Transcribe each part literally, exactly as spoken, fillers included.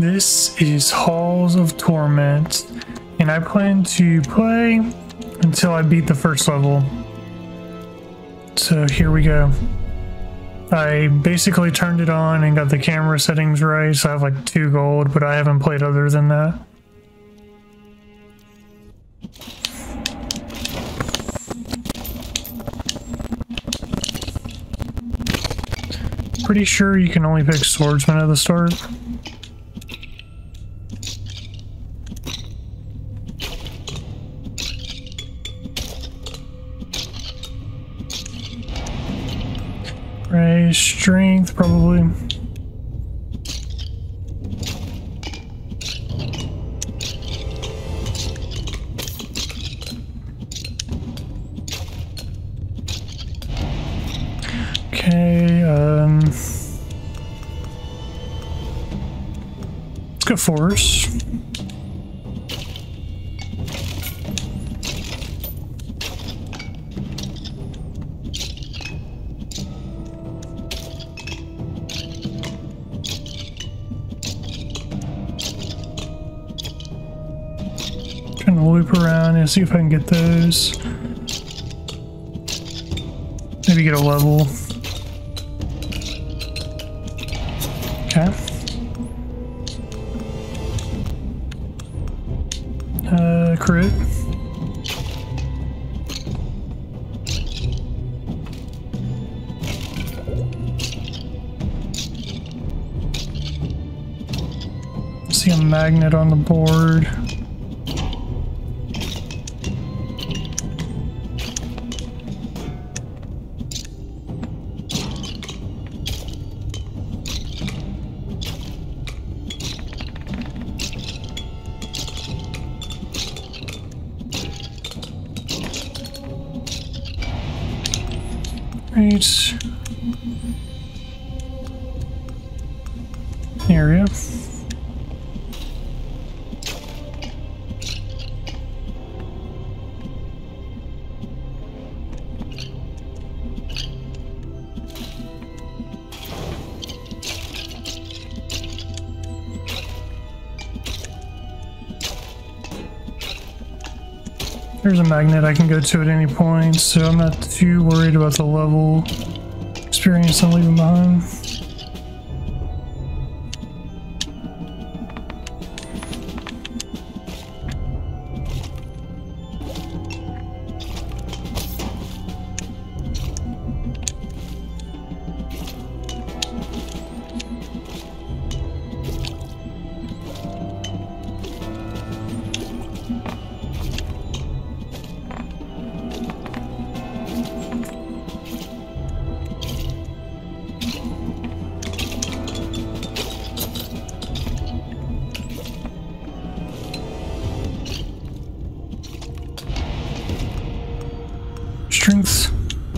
This is Halls of Torment, and I plan to play until I beat the first level. So here we go. I basically turned it on and got the camera settings right, so I have like two gold, but I haven't played other than that. Pretty sure you can only pick swordsman at the start. Right, strength probably. Okay, um, let's go force. Trying to loop around and see if I can get those. Maybe get a level. Okay. Uh, crit. See a magnet on the board. Right. Area. There's a magnet I can go to at any point, so I'm not too worried about the level experience I'm leaving behind. Strength.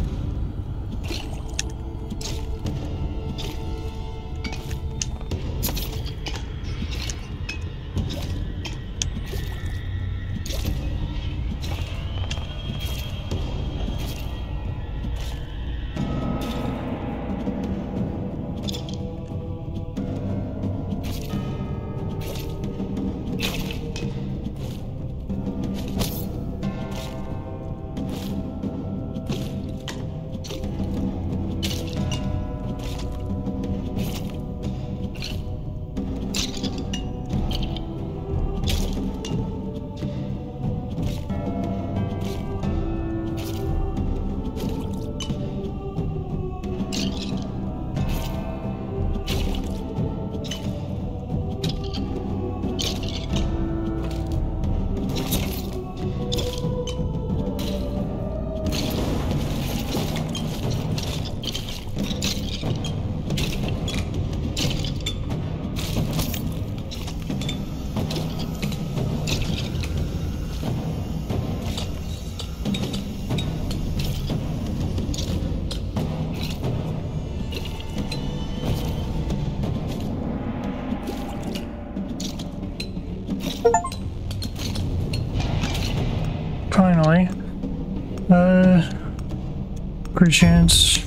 Finally. Uh, great chance.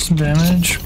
some damage.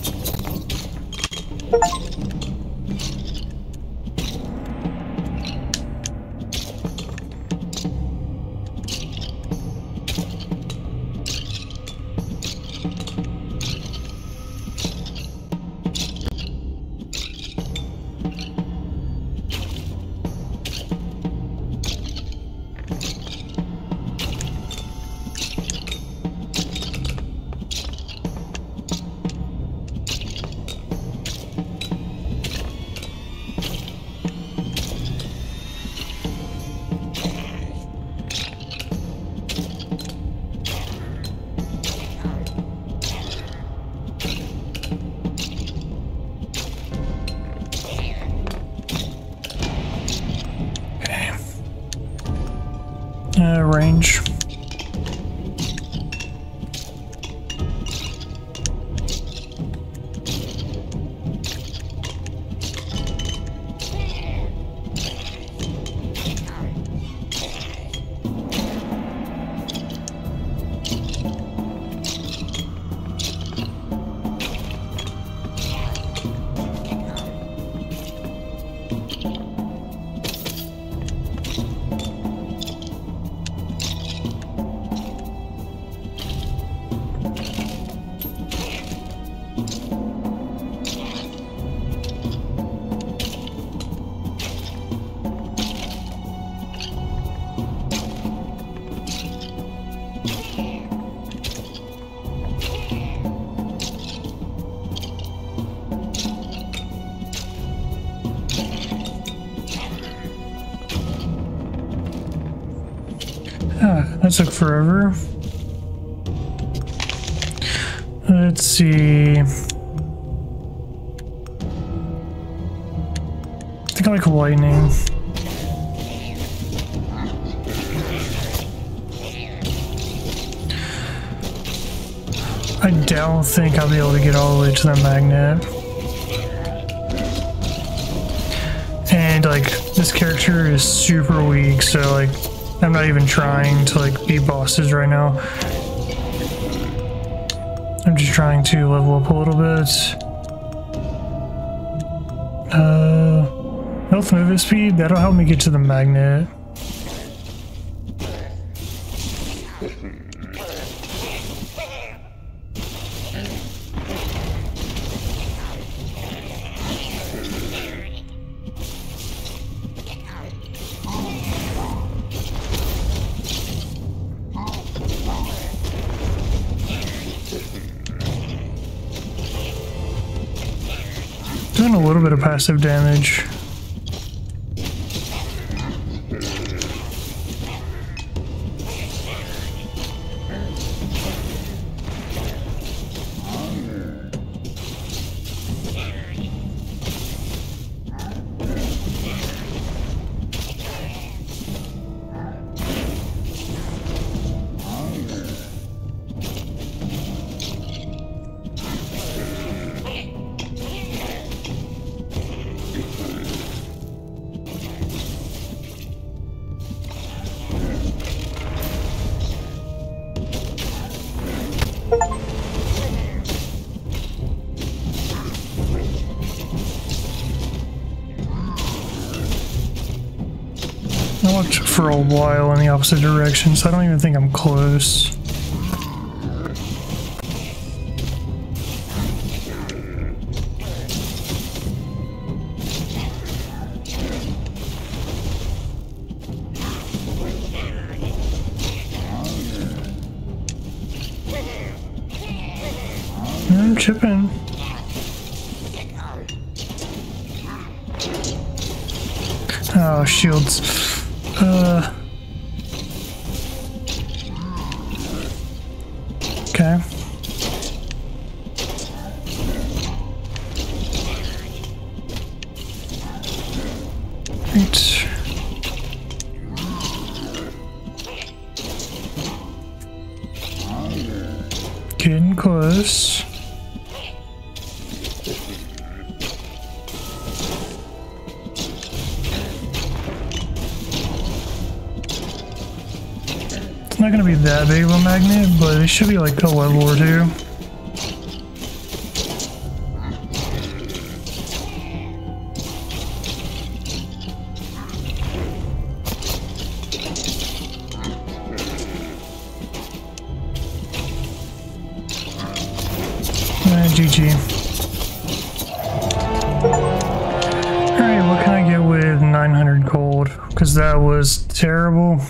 Uh, range. Ah, that took forever. Let's see. I think I like lightning. I don't think I'll be able to get all the way to the magnet. And like, this character is super weak, so like, I'm not even trying to like beat bosses right now. I'm just trying to level up a little bit. Uh, health movement speed, that'll help me get to the magnet. Doing a little bit of passive damage. I walked for a while in the opposite direction, so I don't even think I'm close. I'm chipping. Oh, shields. Uh. Okay. Right. Getting close. It's not gonna be that big of a magnet, but it should be like a level or two. Eh, G G. Alright, what can I get with nine hundred gold? Because that was terrible.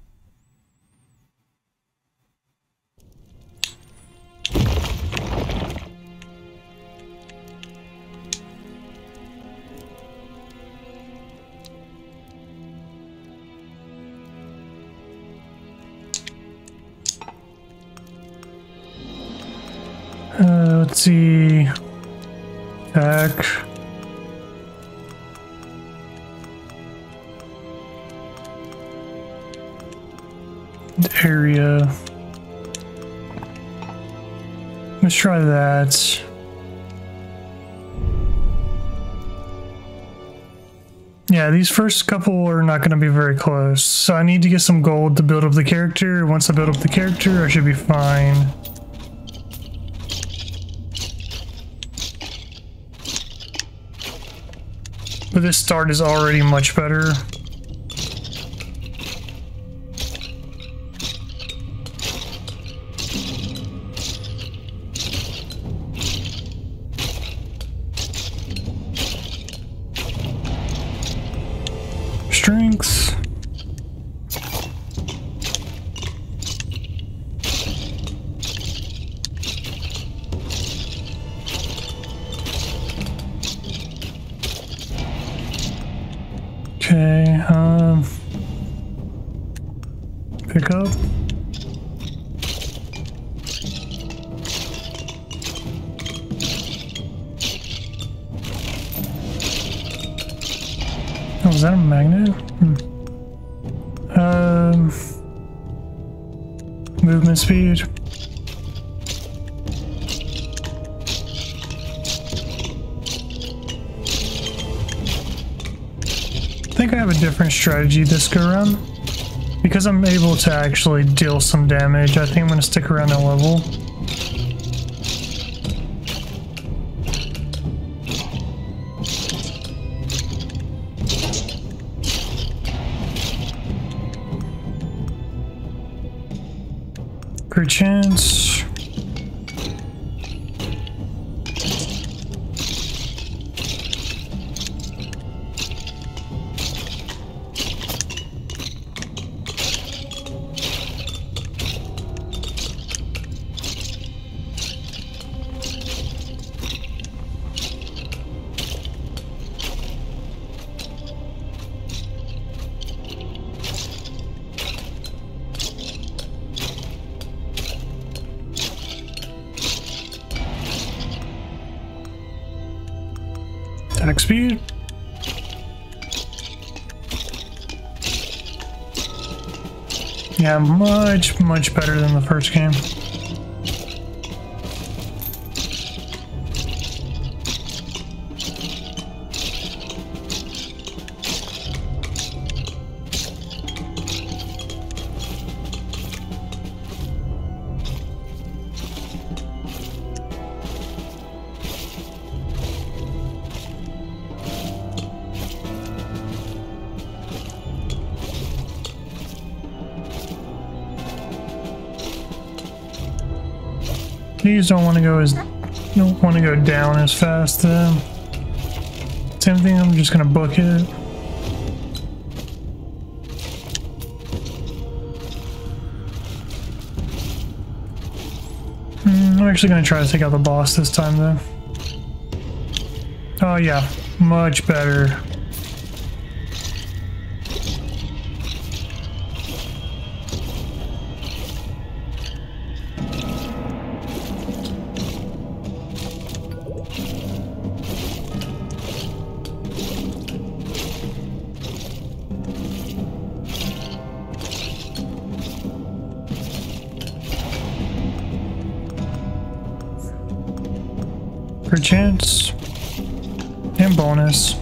Uh, let's see. Back. Area. Let's try that. Yeah, these first couple are not going to be very close. So I need to get some gold to build up the character. Once I build up the character, I should be fine. But this start is already much better. Strength. Okay, um, pick up. Oh, is that a magnet? Hmm. Um, movement speed. I think I have a different strategy this go around. Because I'm able to actually deal some damage, I think I'm going to stick around that level. Great chance. Attack speed. Yeah, much, much better than the first game. These don't want to go as don't want to go down as fast though. Same thing, I'm just gonna book it. Mm, I'm actually gonna try to take out the boss this time though. Oh yeah, much better. Chance and bonus.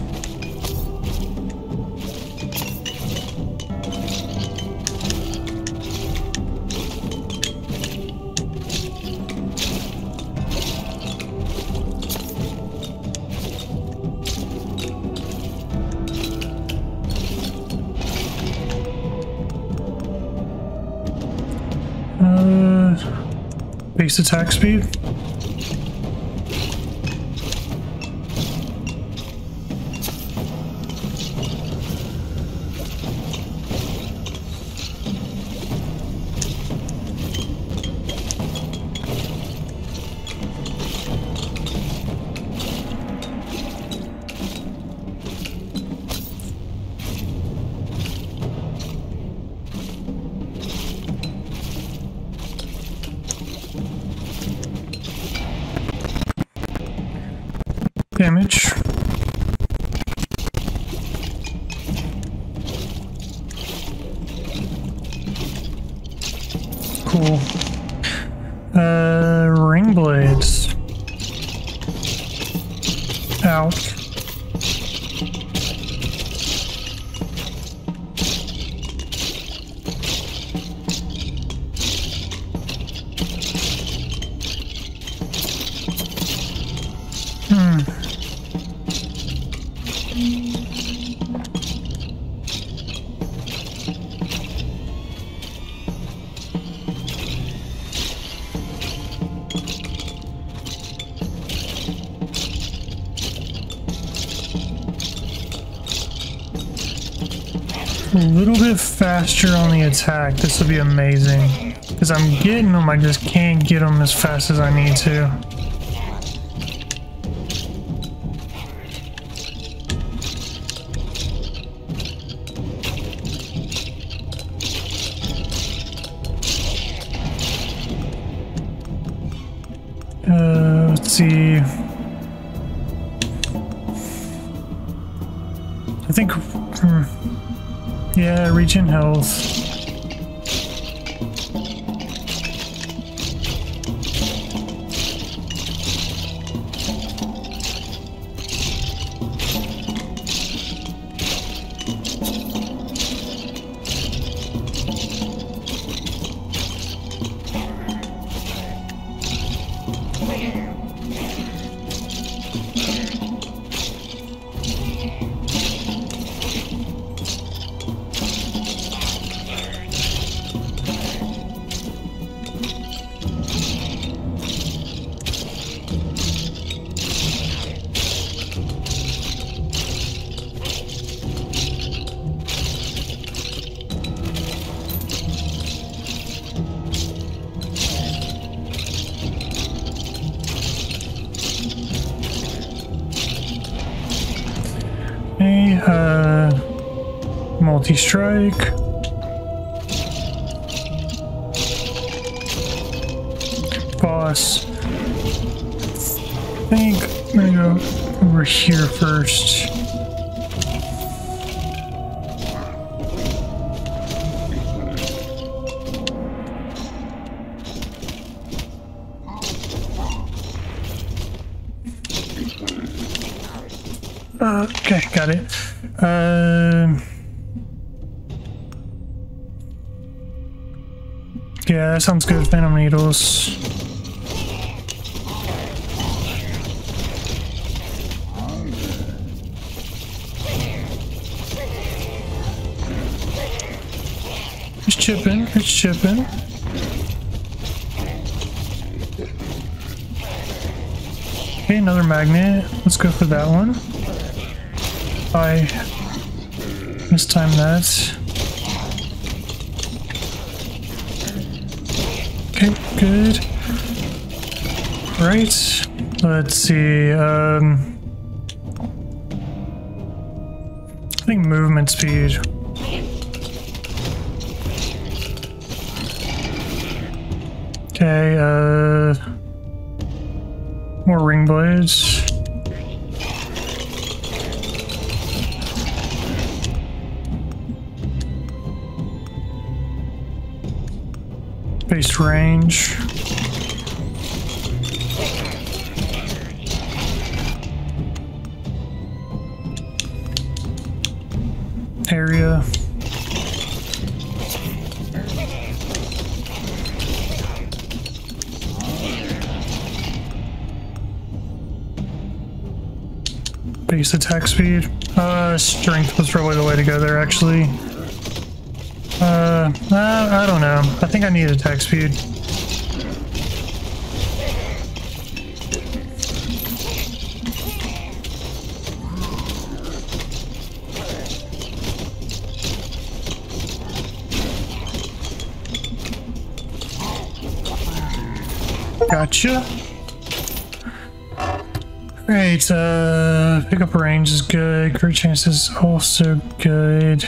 Uh, base attack speed. damage. Cool. Uh, ring blades. Out. A little bit faster on the attack. This would be amazing. Because I'm getting them, I just can't get them as fast as I need to. Uh, let's see. I think... Hmm. Yeah, regen health. Okay, uh, multi-strike. Boss. I think I'm gonna go over here first. Uh, okay, got it. Uh, yeah, that sounds good. Venom needles. It's chipping. It's chipping. Okay, another magnet. Let's go for that one. I mistimed that. Okay, good. Right. Let's see. Um, I think movement speed. Okay, uh, more ring blades. Base range. Area. Base attack speed. Uh, strength was probably the way to go there, actually. Uh, uh, I don't know. I think I need attack speed. Gotcha. Great, uh, pickup range is good. Crit chance is also good.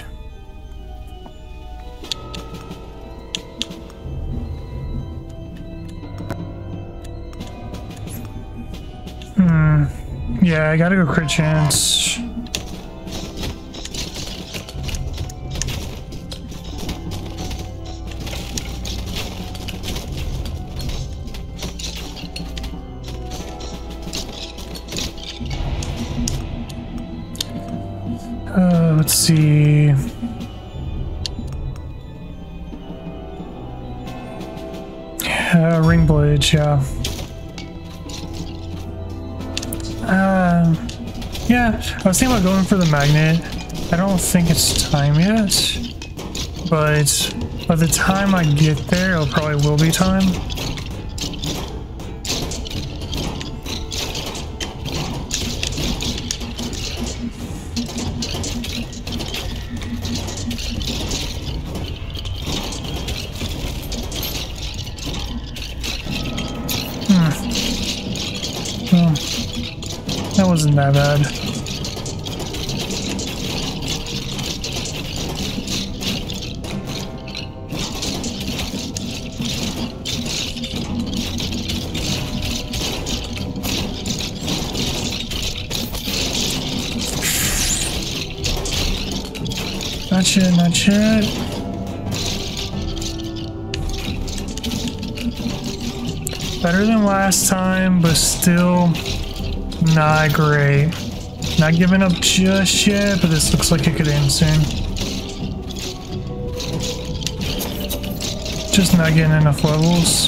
Hmm. Yeah, I gotta go crit chance. Uh, let's see. Uh, ring blades, yeah. Um, yeah, I was thinking about going for the magnet. I don't think it's time yet, but by the time I get there, it probably will be time. That wasn't that bad. Not yet, not yet. Better than last time, but still not great. Not giving up just yet, but this looks like it could end soon. Just not getting enough levels.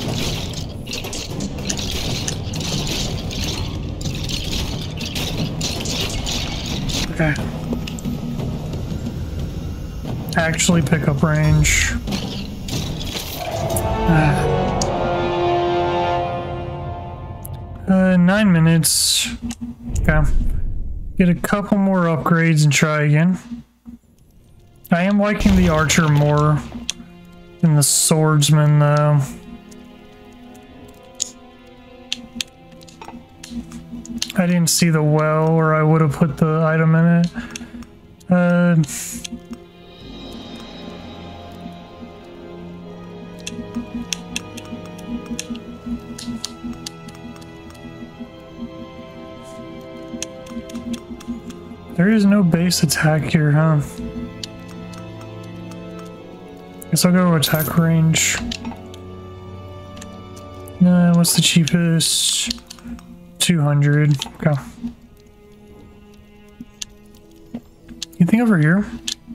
Okay. Actually pick up range. Ah. Uh, nine minutes. Okay. Get a couple more upgrades and try again. I am liking the archer more than the swordsman though. I didn't see the well or I would have put the item in it. Uh... There is no base attack here, huh? Guess I'll go attack range. No, what's the cheapest? two hundred. Okay. You think over here?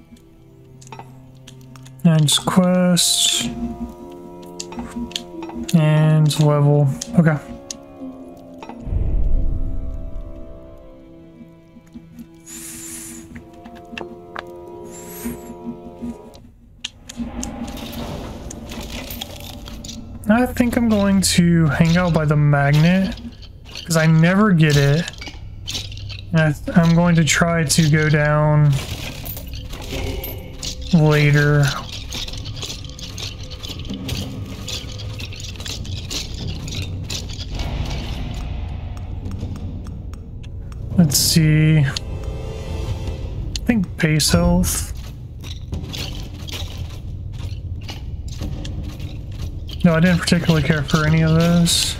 And just quest. And level. Okay. I think I'm going to hang out by the magnet because I never get it. And I th I'm going to try to go down later. Let's see. I think base health. No, I didn't particularly care for any of those.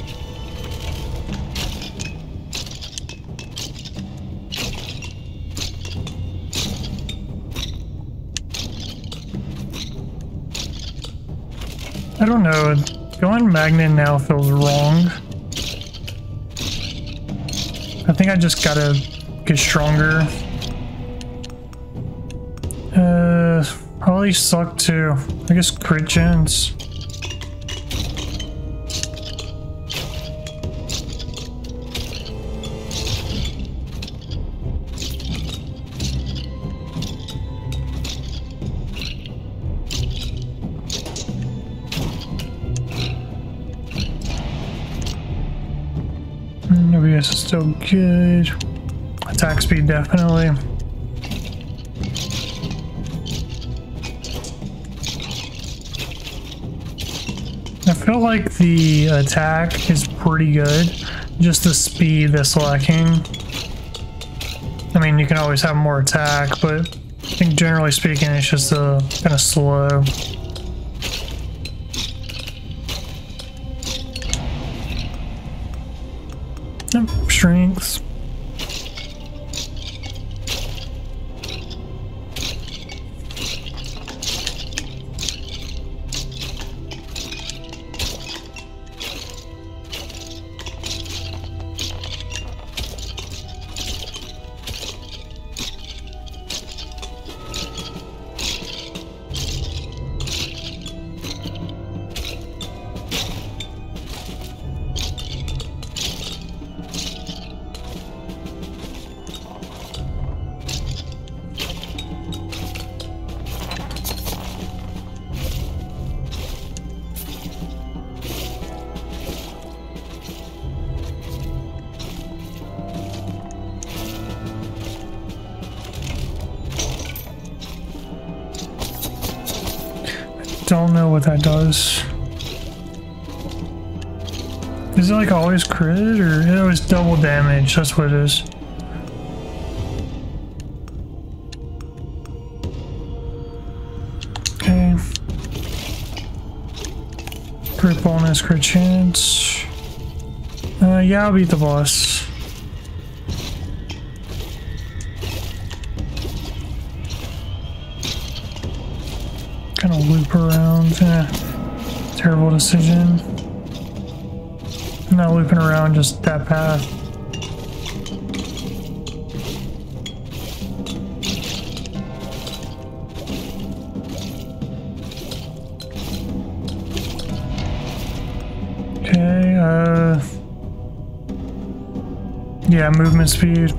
I don't know. Going magnet now feels wrong. I think I just gotta get stronger. Uh, probably suck too. I guess crit chance. O B S is still good. Attack speed definitely. I feel like the attack is pretty good. Just the speed that's lacking. I mean, you can always have more attack, but I think generally speaking, it's just uh, kind of slow. Nope, strength. Don't know what that does. Is it like always crit or it was double damage? That's what it is. Okay. Crit bonus, crit chance. Uh, yeah, I'll beat the boss. Kind of loop around. Eh, terrible decision. I'm not looping around just that path. Okay, uh... yeah, movement speed.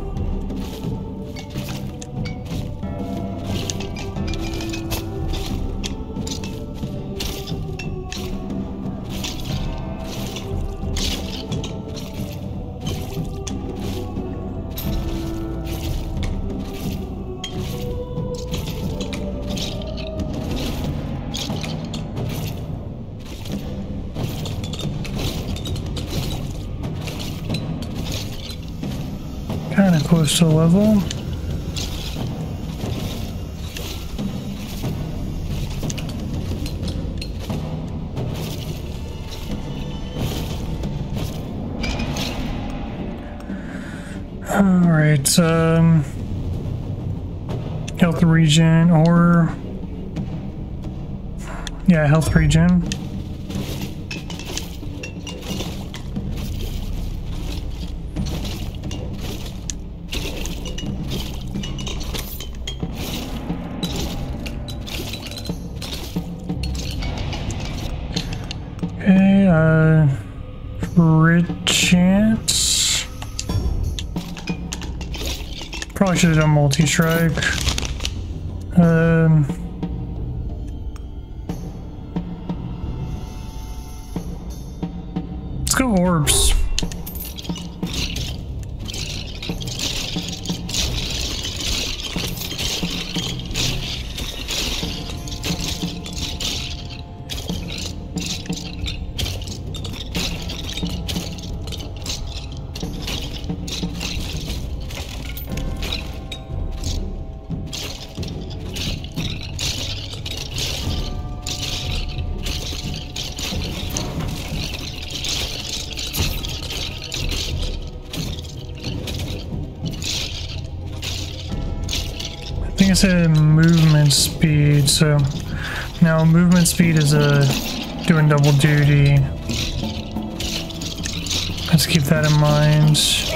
Kind of close to level. All right, um, health regen or yeah, health regen. Okay, uh, crit chance. Probably should have done multi-strike. Um, let's go orbs. I think I said movement speed, so now movement speed is uh, doing double duty. Let's keep that in mind.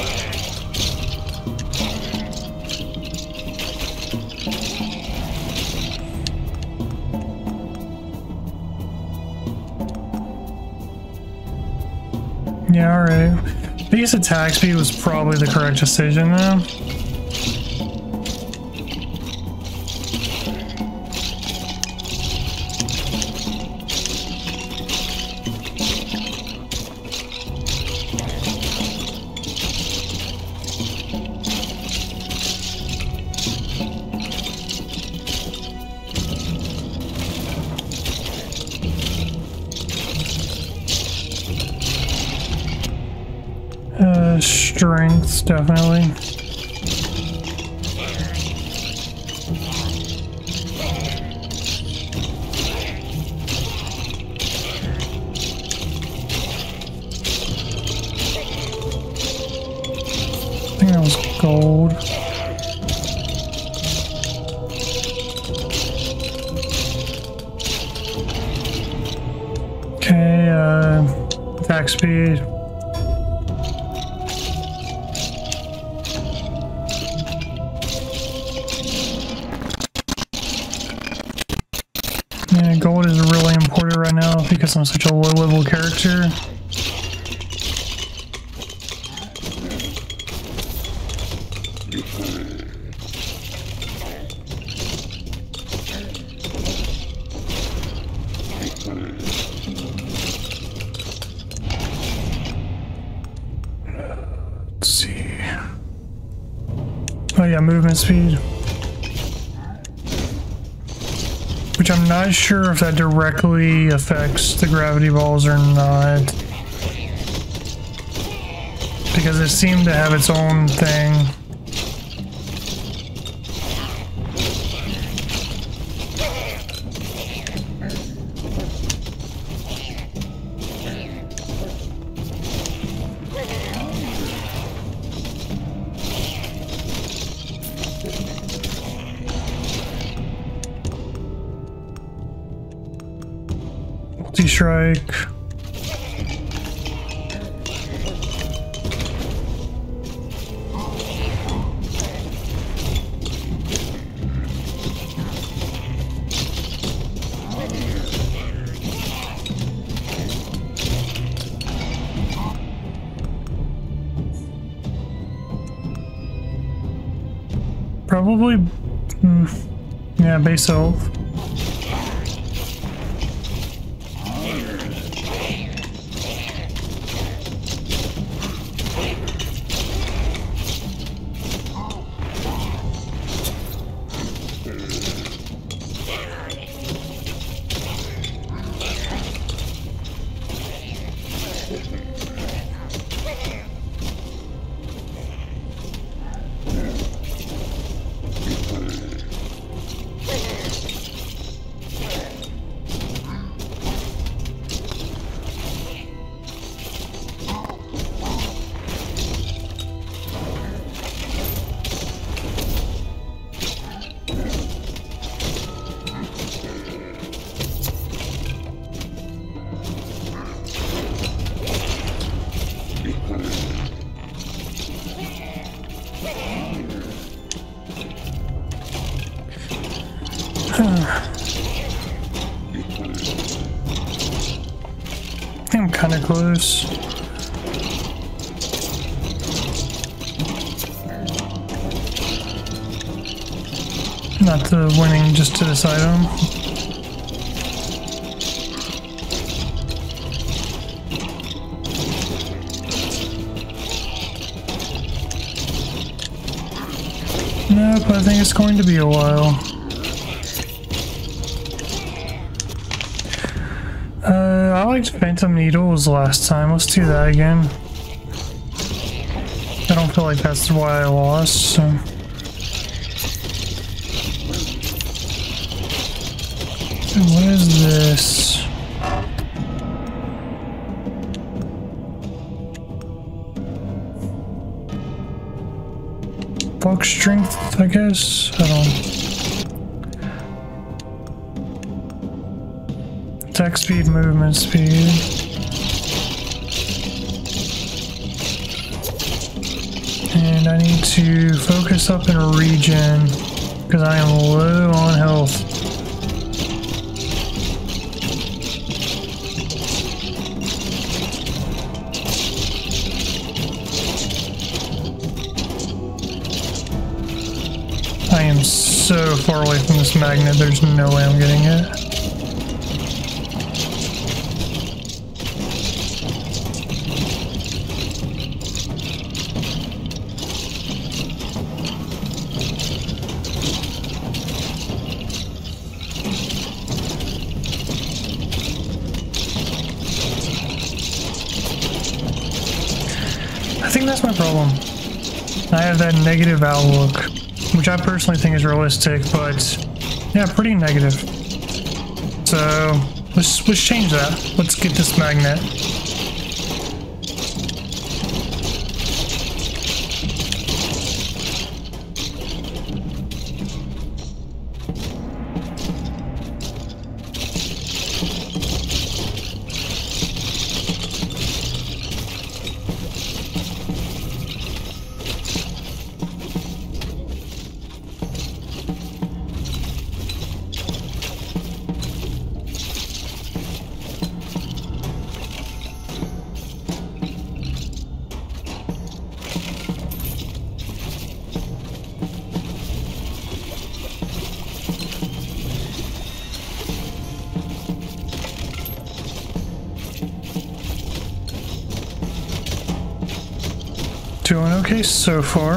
Yeah, alright. I guess attack speed was probably the correct decision though. Uh, strength, definitely. think that was gold. Okay, uh, attack speed. Yeah, gold is really important right now because I'm such a low level character. Let's see. Oh yeah, movement speed. Which I'm not sure if that directly affects the gravity balls or not. Because it seemed to have its own thing. Multi-strike. Probably, mm, yeah, base health. I think I'm kind of close. Not to winning just to this item. Nope, I think it's going to be a while. Uh, I liked Phantom Needles last time. Let's do that again. I don't feel like that's why I lost, so. What is this? Bulk strength, I guess? I don't. Attack speed, movement speed. And I need to focus up in a region because I am low on health. I am so far away from this magnet, there's no way I'm getting it. I think that's my problem. I have that negative outlook, which I personally think is realistic, but yeah, pretty negative. So let's let's change that. Let's get this magnet. Doing okay so far.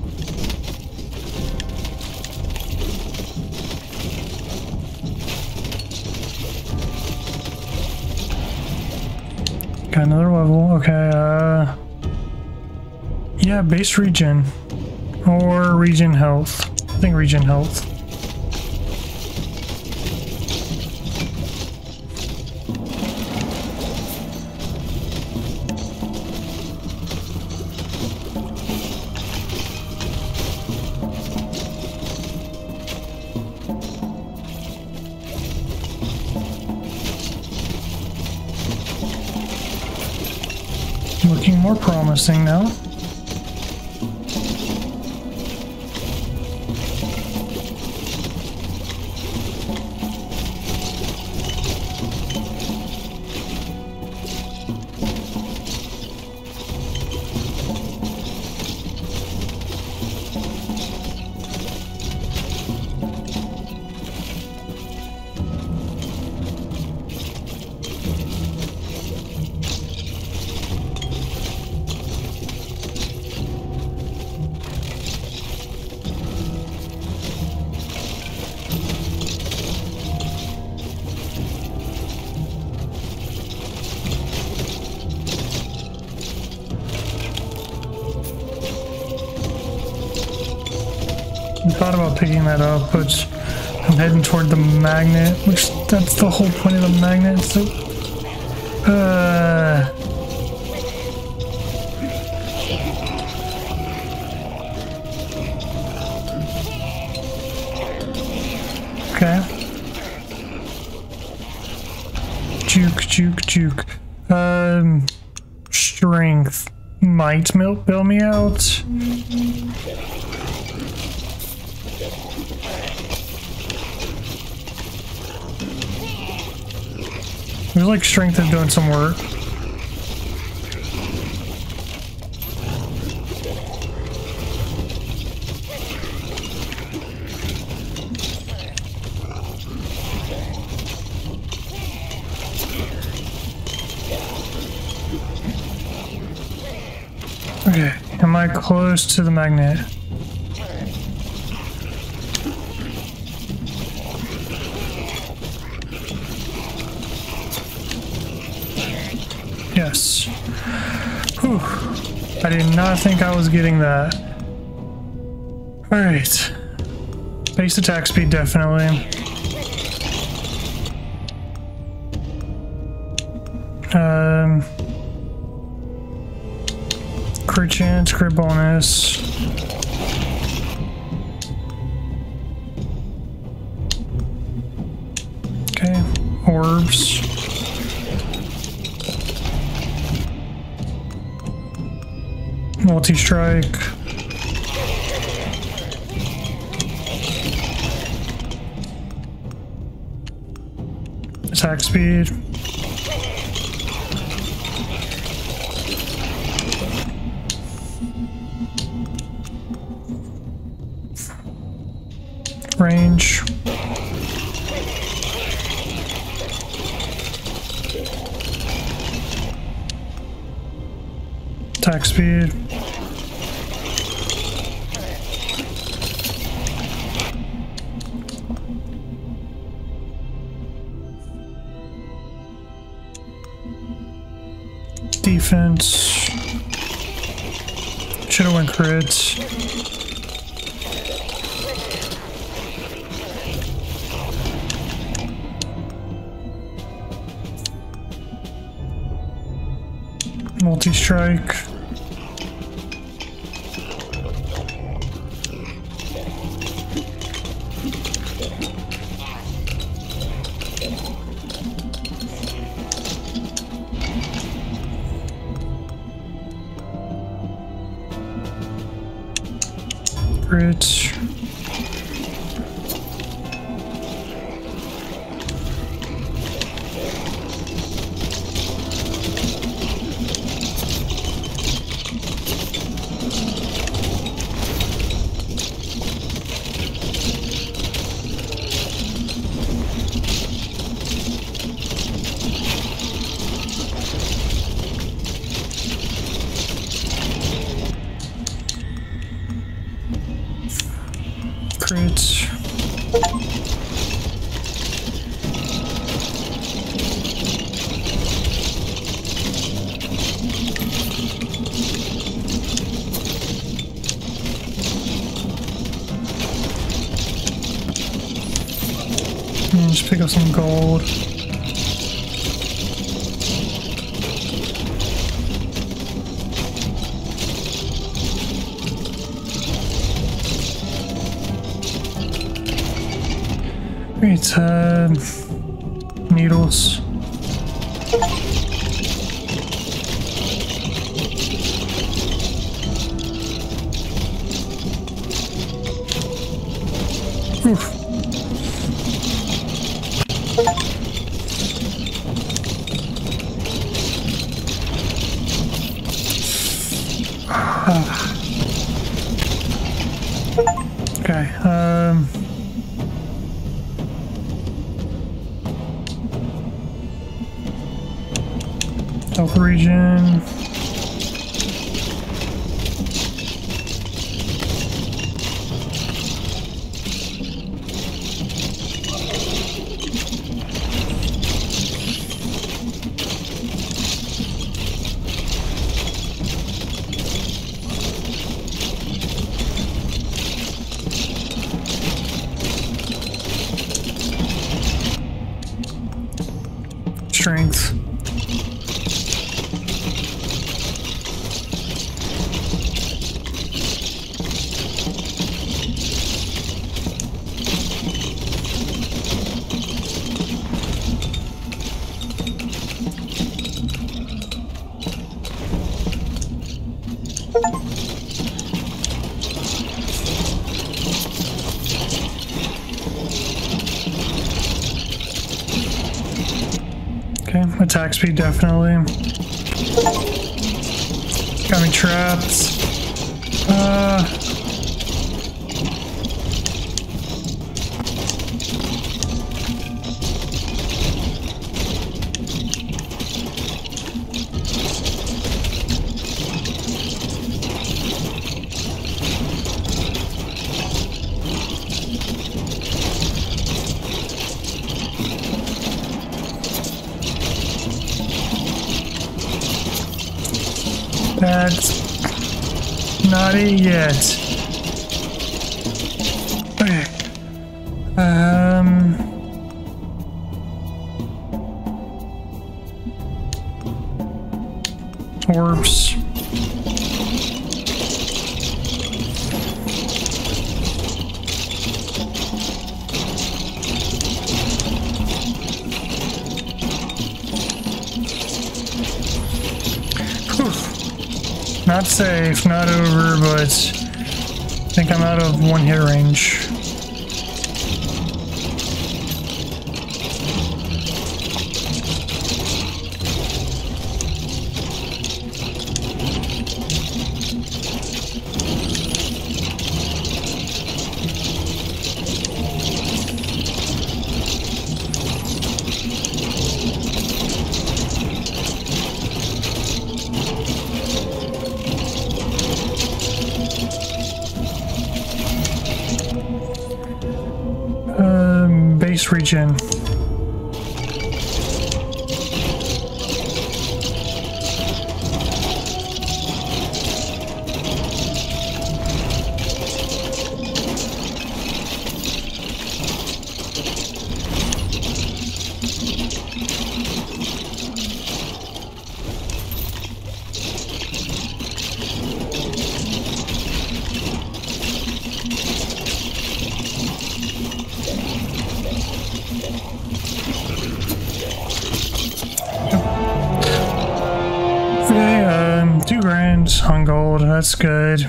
Got another level. Okay, uh... yeah, base regen. Or regen health. I think regen health. Looking more promising now. I thought about picking that up, but I'm heading toward the magnet, which that's the whole point of the magnet. So, uh, okay. Juke, juke, juke. Um, strength might milk bail me out. There's like strength is doing some work. Okay, am I close to the magnet? Yes. Whew. I did not think I was getting that. Alright. Base attack speed, definitely. Um, crit chance, crit bonus. Okay, orbs. Multi-strike. Attack speed. Range. Attack speed. Defense. Should have went crits. Multi-strike. Crits. crits. And just pick up some gold. Great, uh, needles. Oof. Ah. Okay, um... health region. Strength. Okay, attack speed definitely. Got me trapped. Uh, That's not it yet. Okay. Um. Orbs. Not safe, not over, but I think I'm out of one hit range. Base regen. Okay, um, two grand on gold, that's good.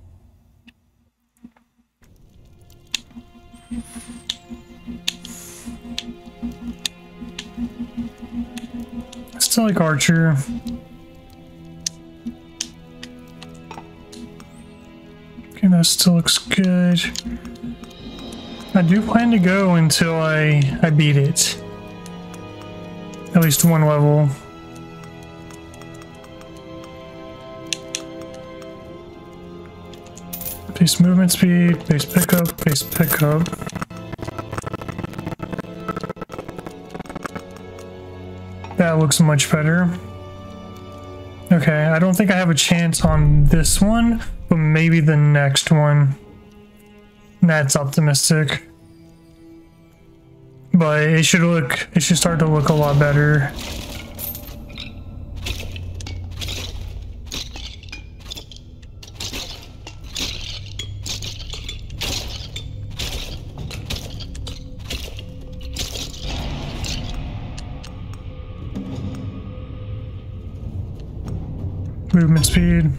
I still like Archer. Okay, that still looks good. I do plan to go until I, I beat it. At least one level. Base movement speed, base pickup, base pickup. That looks much better. Okay, I don't think I have a chance on this one, but maybe the next one. That's optimistic. But it should look, it should start to look a lot better. Movement speed.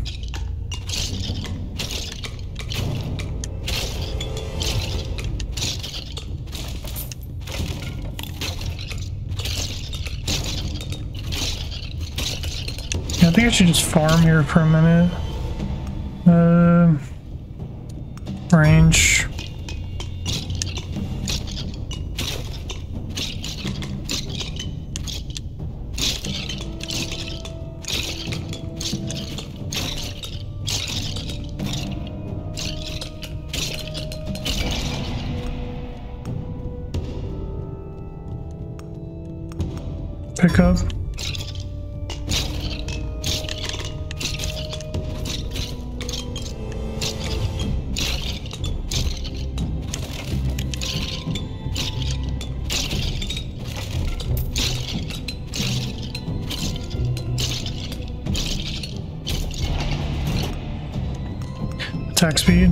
Yeah, I think I should just farm here for a minute. Uh, range. Pick up. Attack speed.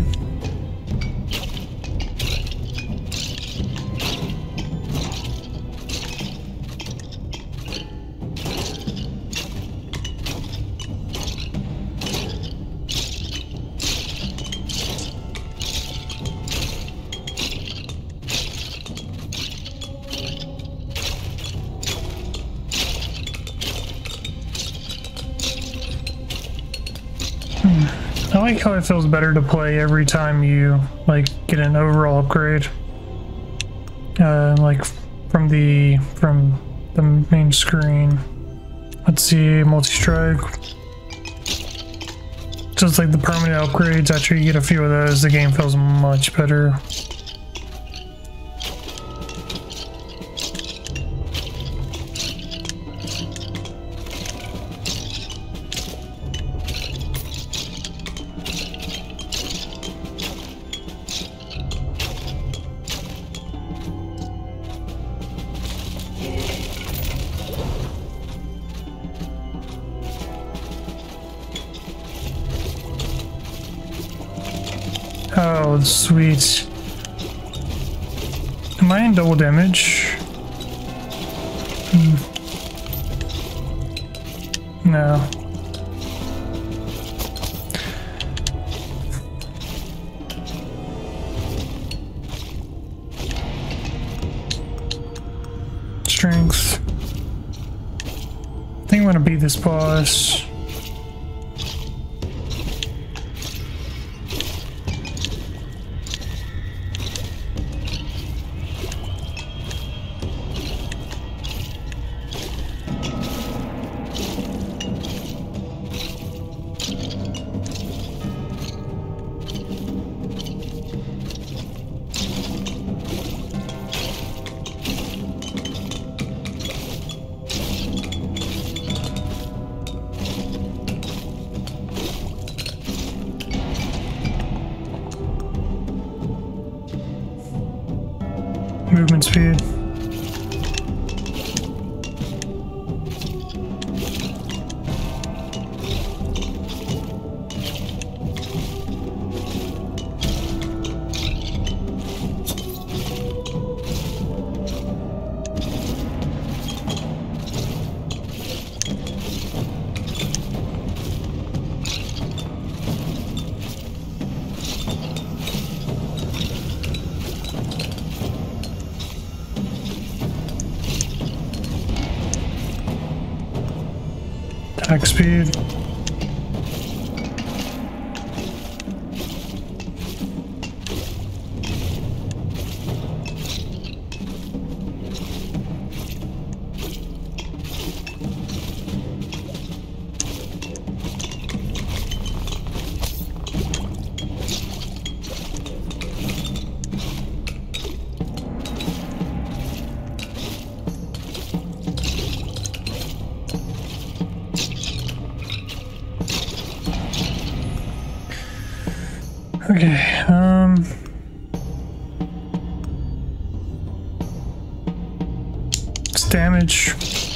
I like how it feels better to play every time you like get an overall upgrade. Uh, like from the from the main screen. Let's see, multi-strike. Just like the permanent upgrades, after you get a few of those, the game feels much better. Oh, sweet. Am I in double damage? Hmm. No. Strength. I think I'm gonna beat this boss. Movement speed. Attack speed. Okay, um... it's damage.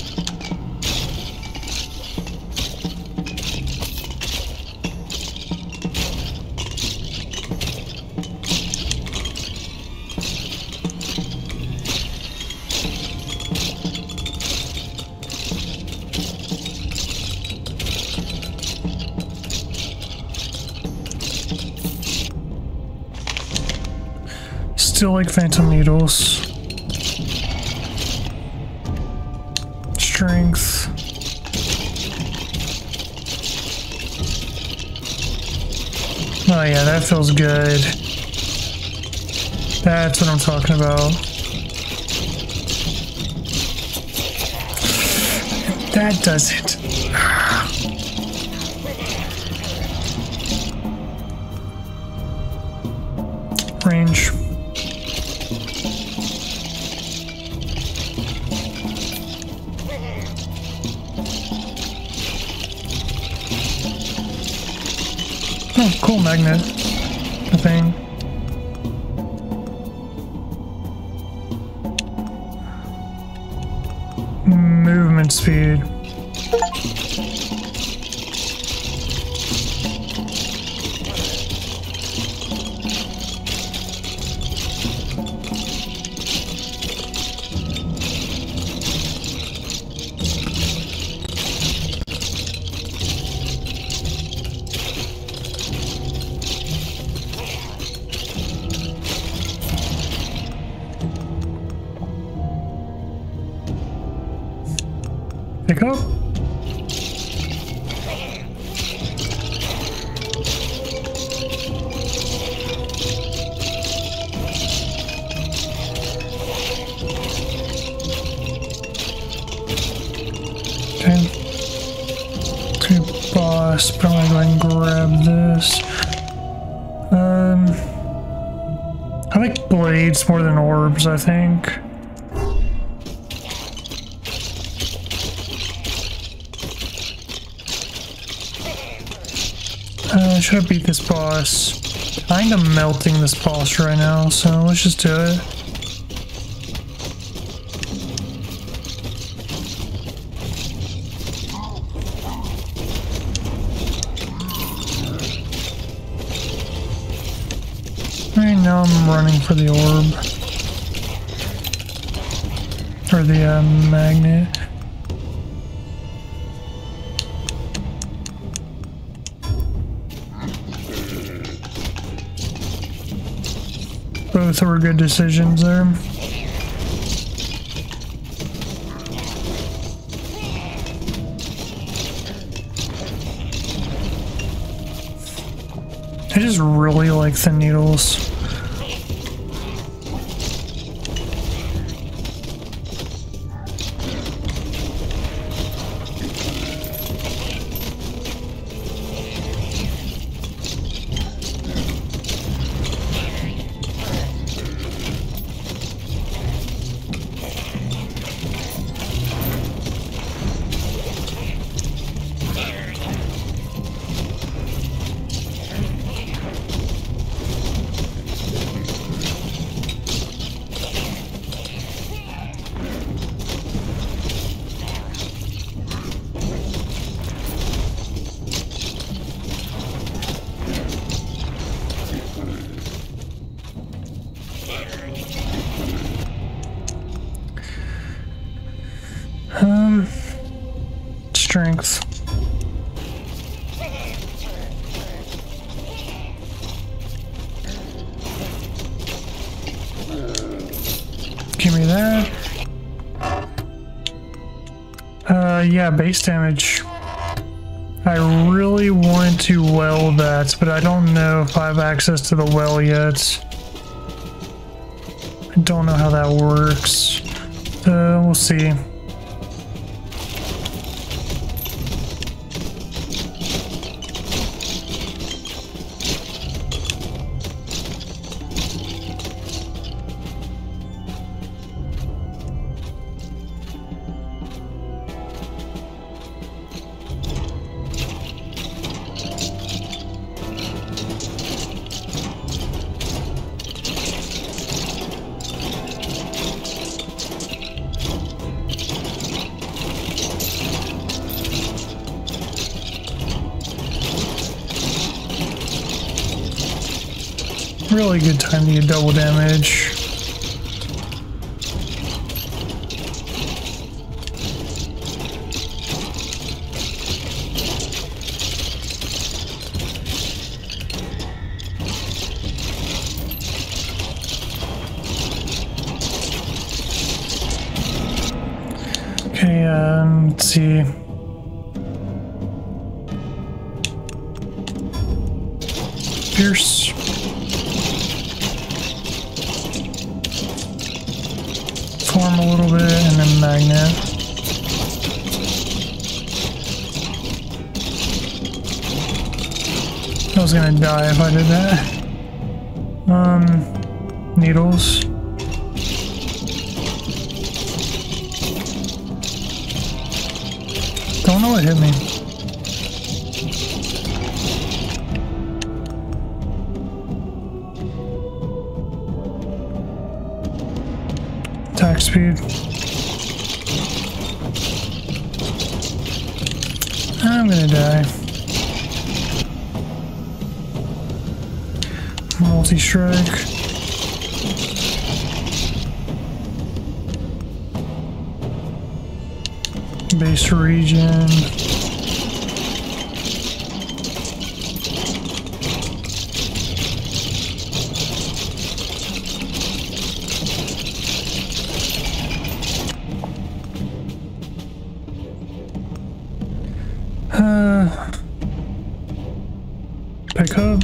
Still like Phantom Needles. Strength. Oh yeah, that feels good. That's what I'm talking about. That does it. Range. Oh, cool magnet. The thing. Movement speed. Pick up. Okay. To boss, but I'm gonna go ahead and grab this. Um, I like blades more than orbs, I think. Uh, should I beat this boss? Kinda melting this boss right now, so let's just do it. Alright, now I'm running for the orb. Or the uh, magnet. Both were good decisions there. I just really like the needles. Um, strength. Give me that. Uh, yeah, base damage. I really want to well that, but I don't know if I have access to the well yet. I don't know how that works. Uh, we'll see. Really good time to get double damage. Okay, um, let's see. Pierce. Form a little bit, and then magnet. I was gonna die if I did that. Um, needles. Don't know what hit me. Attack speed. I'm gonna die. Multi-strike. Base region. Uh, pick up.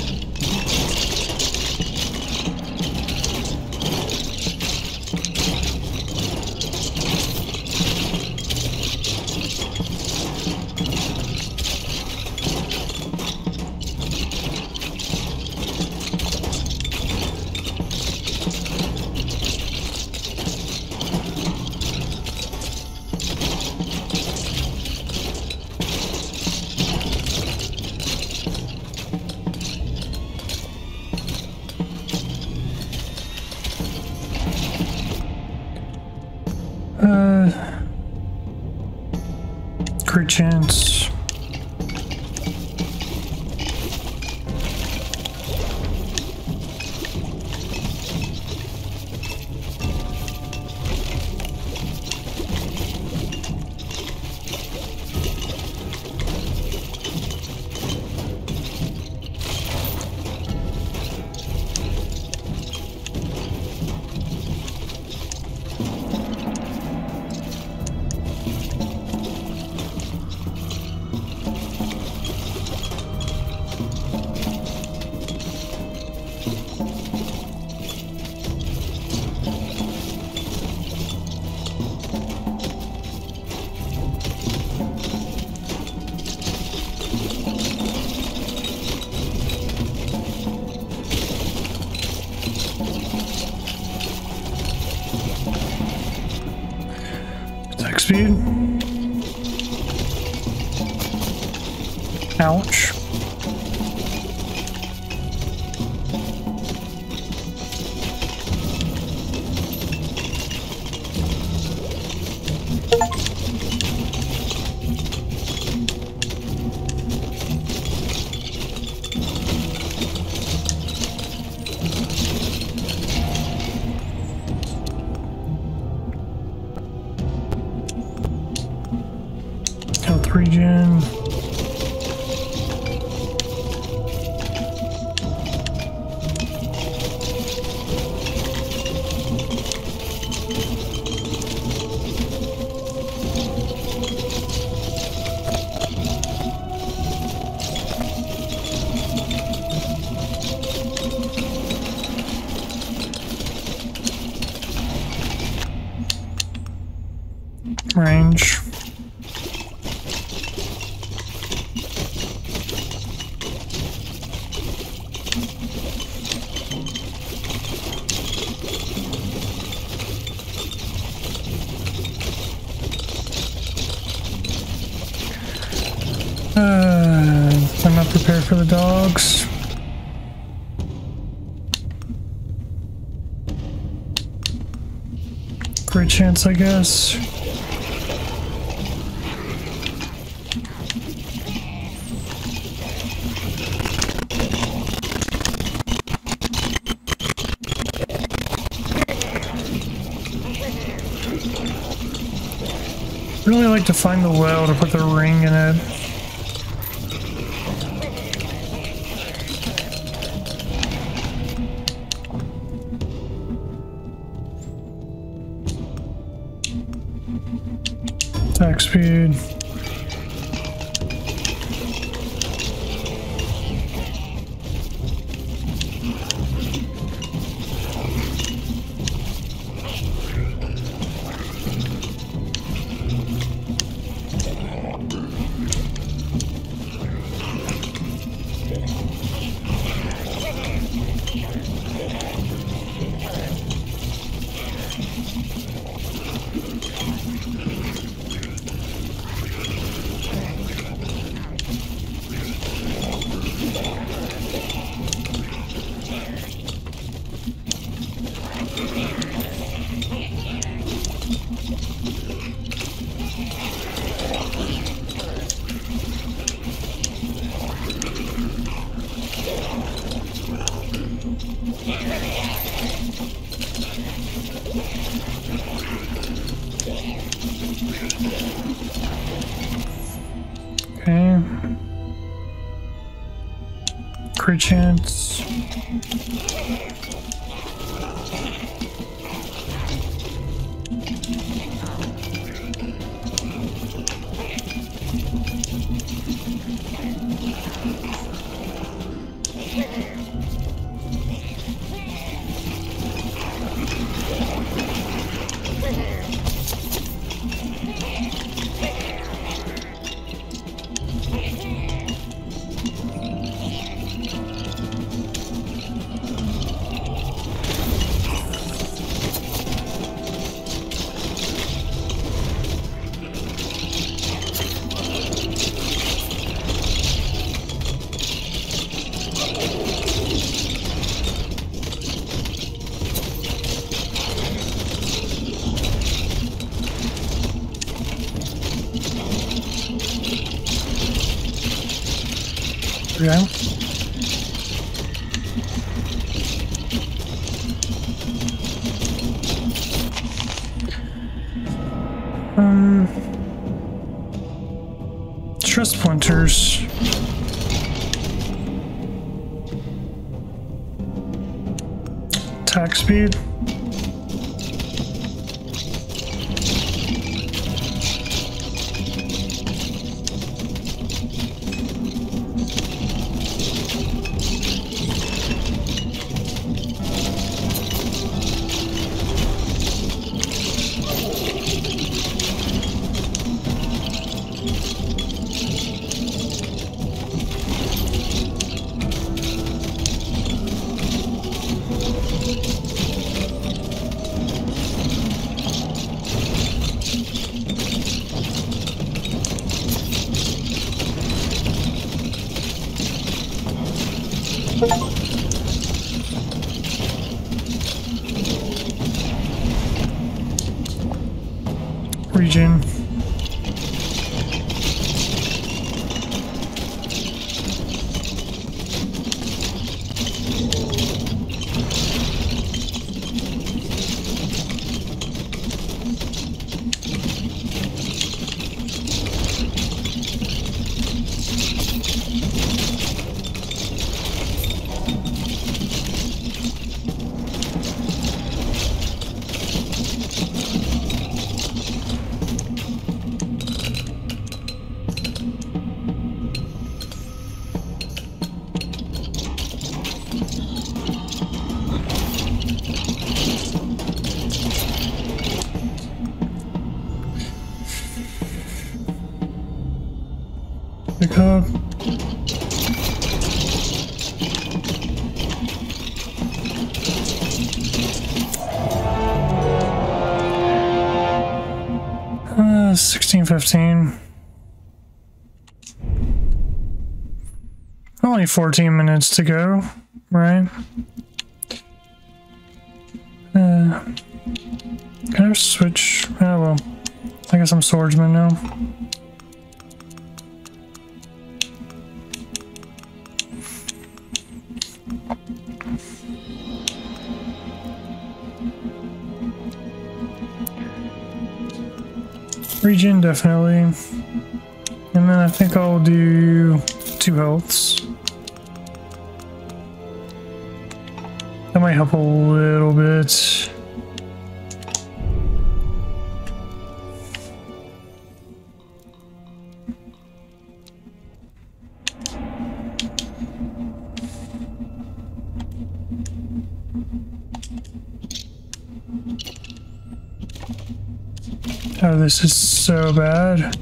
Uh, crit chance. Attack speed. Ouch. Health regen. Range. Uh, I'm not prepared for the dogs. Great chance, I guess. Really like to find the well to put the ring in it. Attack speed. Okay. Crit chance. Okay. Um, stress pointers. Attack speed. Region. Pick up. Uh, sixteen fifteen. Only fourteen minutes to go, right? Uh, can I switch? Oh well, I guess I'm swordsman now. Regen, definitely. And then I think I'll do two healths. That might help a little bit. Oh, this is so bad.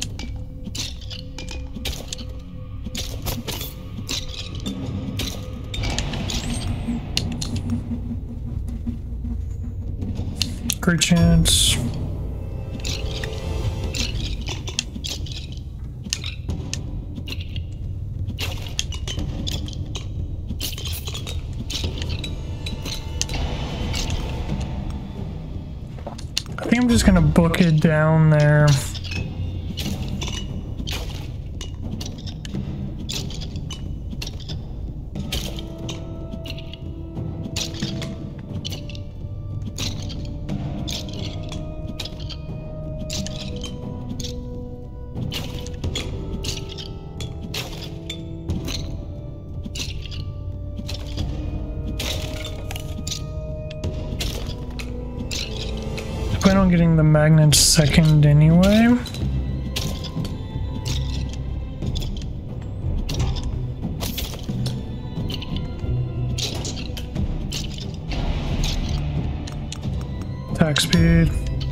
Great chance. I think I'm just gonna book it down there. I plan on getting the magnet second anyway. Attack speed.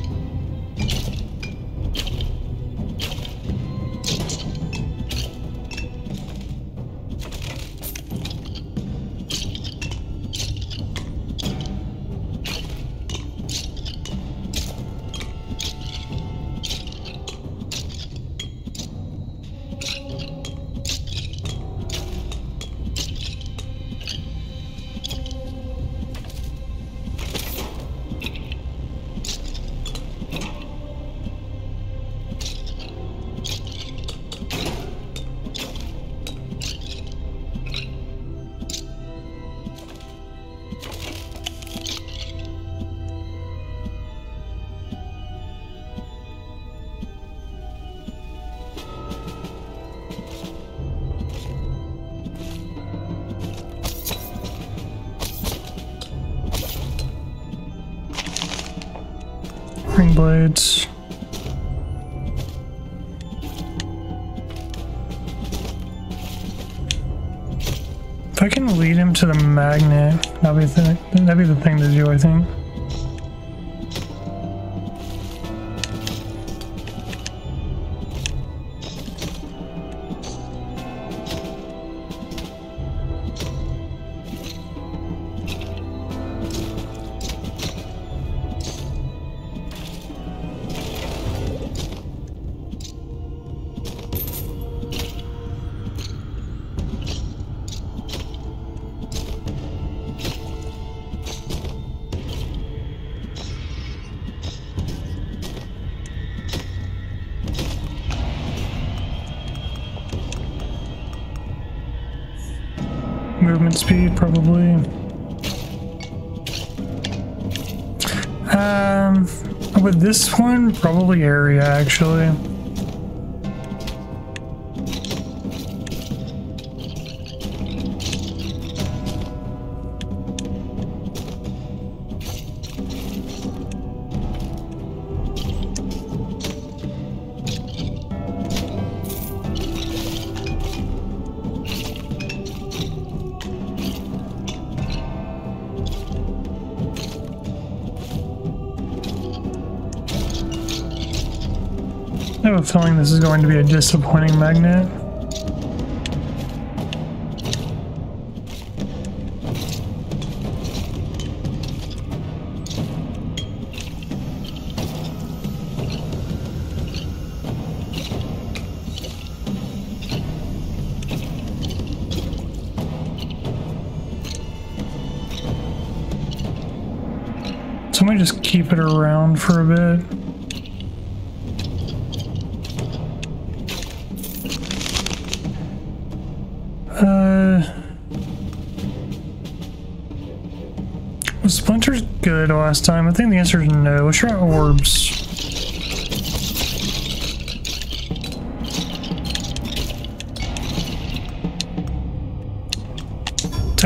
Ring blades. If I can lead him to the magnet, that'd be the, that'd be the thing to do, I think. Movement speed, probably. Um, with this one, probably area, actually. I have a feeling this is going to be a disappointing magnet. So I might just keep it around for a bit. Uh, was Splinters good last time? I think the answer is no. Let's try orbs.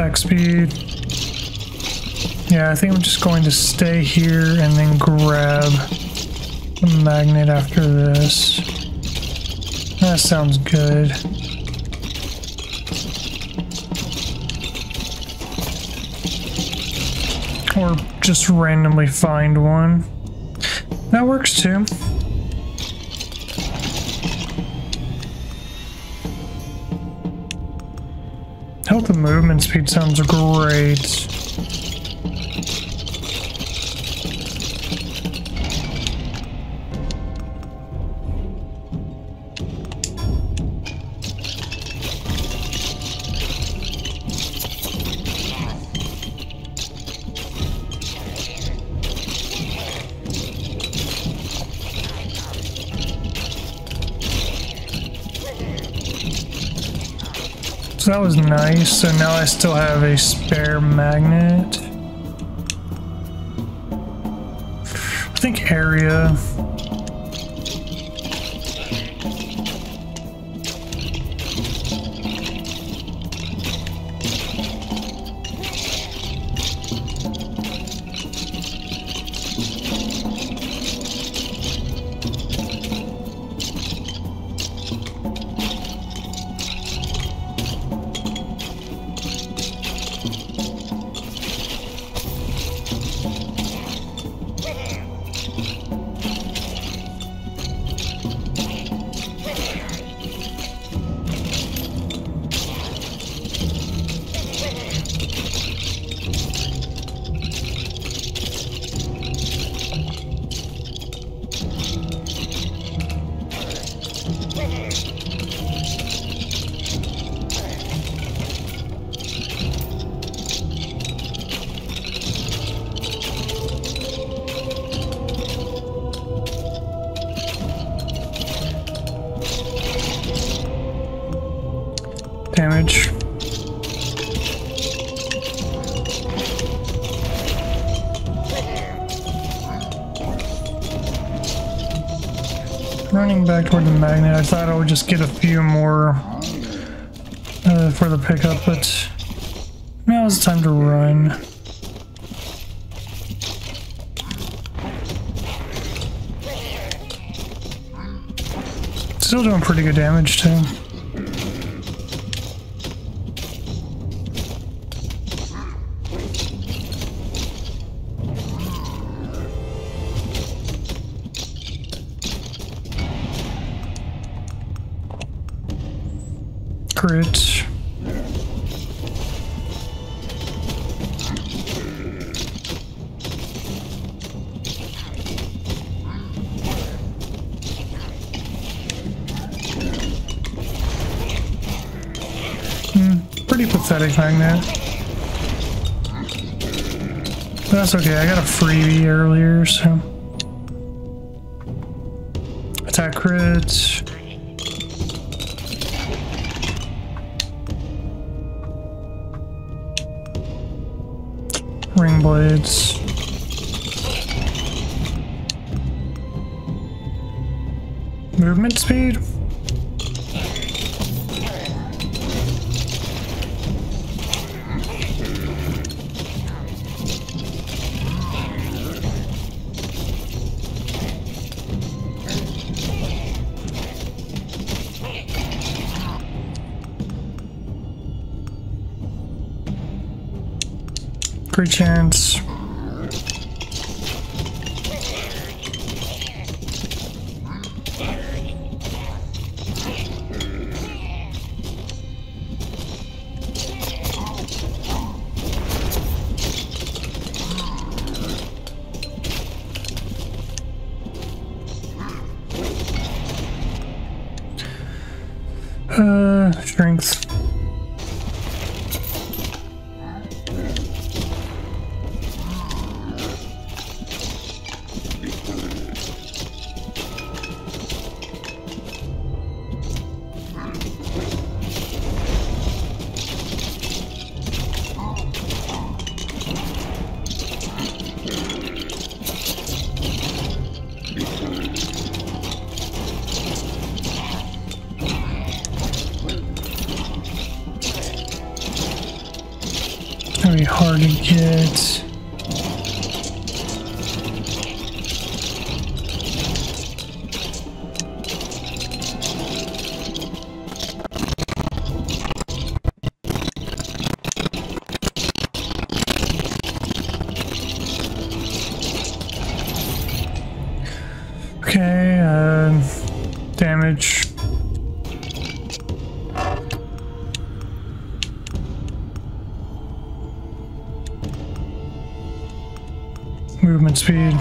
attack speed. Yeah, I think I'm just going to stay here and then grab the magnet after this. That sounds good. Or just randomly find one. That works too. Health and movement speed sounds great. So that was nice. So now I still have a spare magnet. I think area. Damage. Running back toward the magnet, I thought I would just get a few more uh, for the pickup, but now it's time to run. Still doing pretty good damage too. Crit. Mm, pretty pathetic magnet. But that's okay, I got a freebie earlier, so. Attack crit. Ring blades. Movement speed. Great chance. Uh, strength. gonna be hard to get. Okay, uh, damage. Movement speed.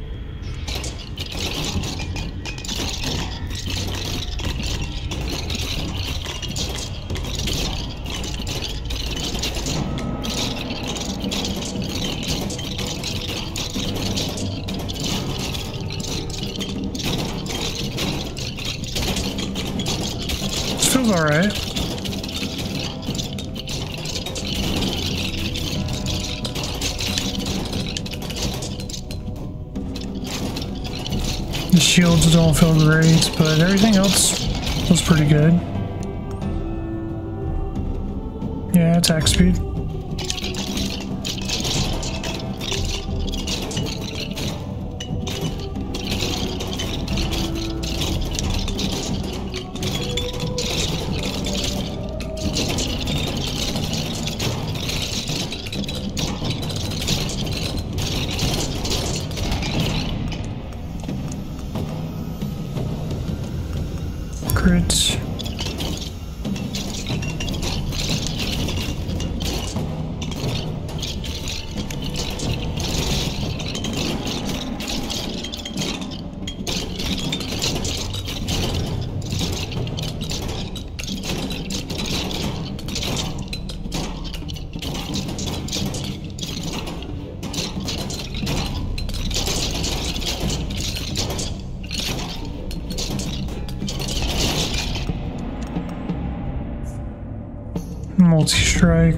This feels alright. The shields don't feel great, but everything else was pretty good. Yeah, attack speed. Crits. Multi-strike.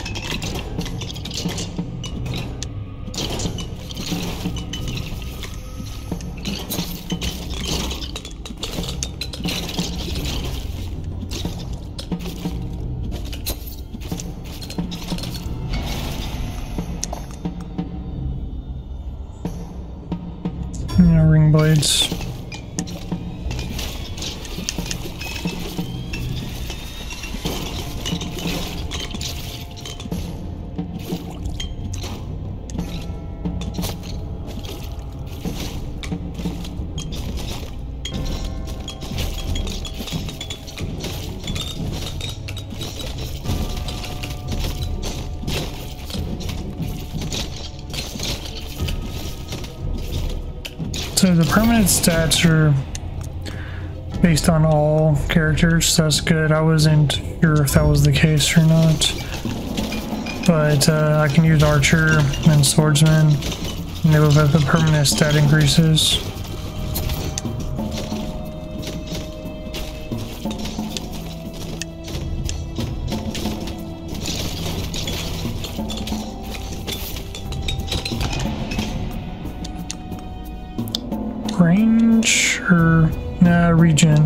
Yeah, ring blades. So the permanent stats are based on all characters, so that's good. I wasn't sure if that was the case or not. But uh, I can use Archer and Swordsman, and they both have the permanent stat increases. Range or nah, regen.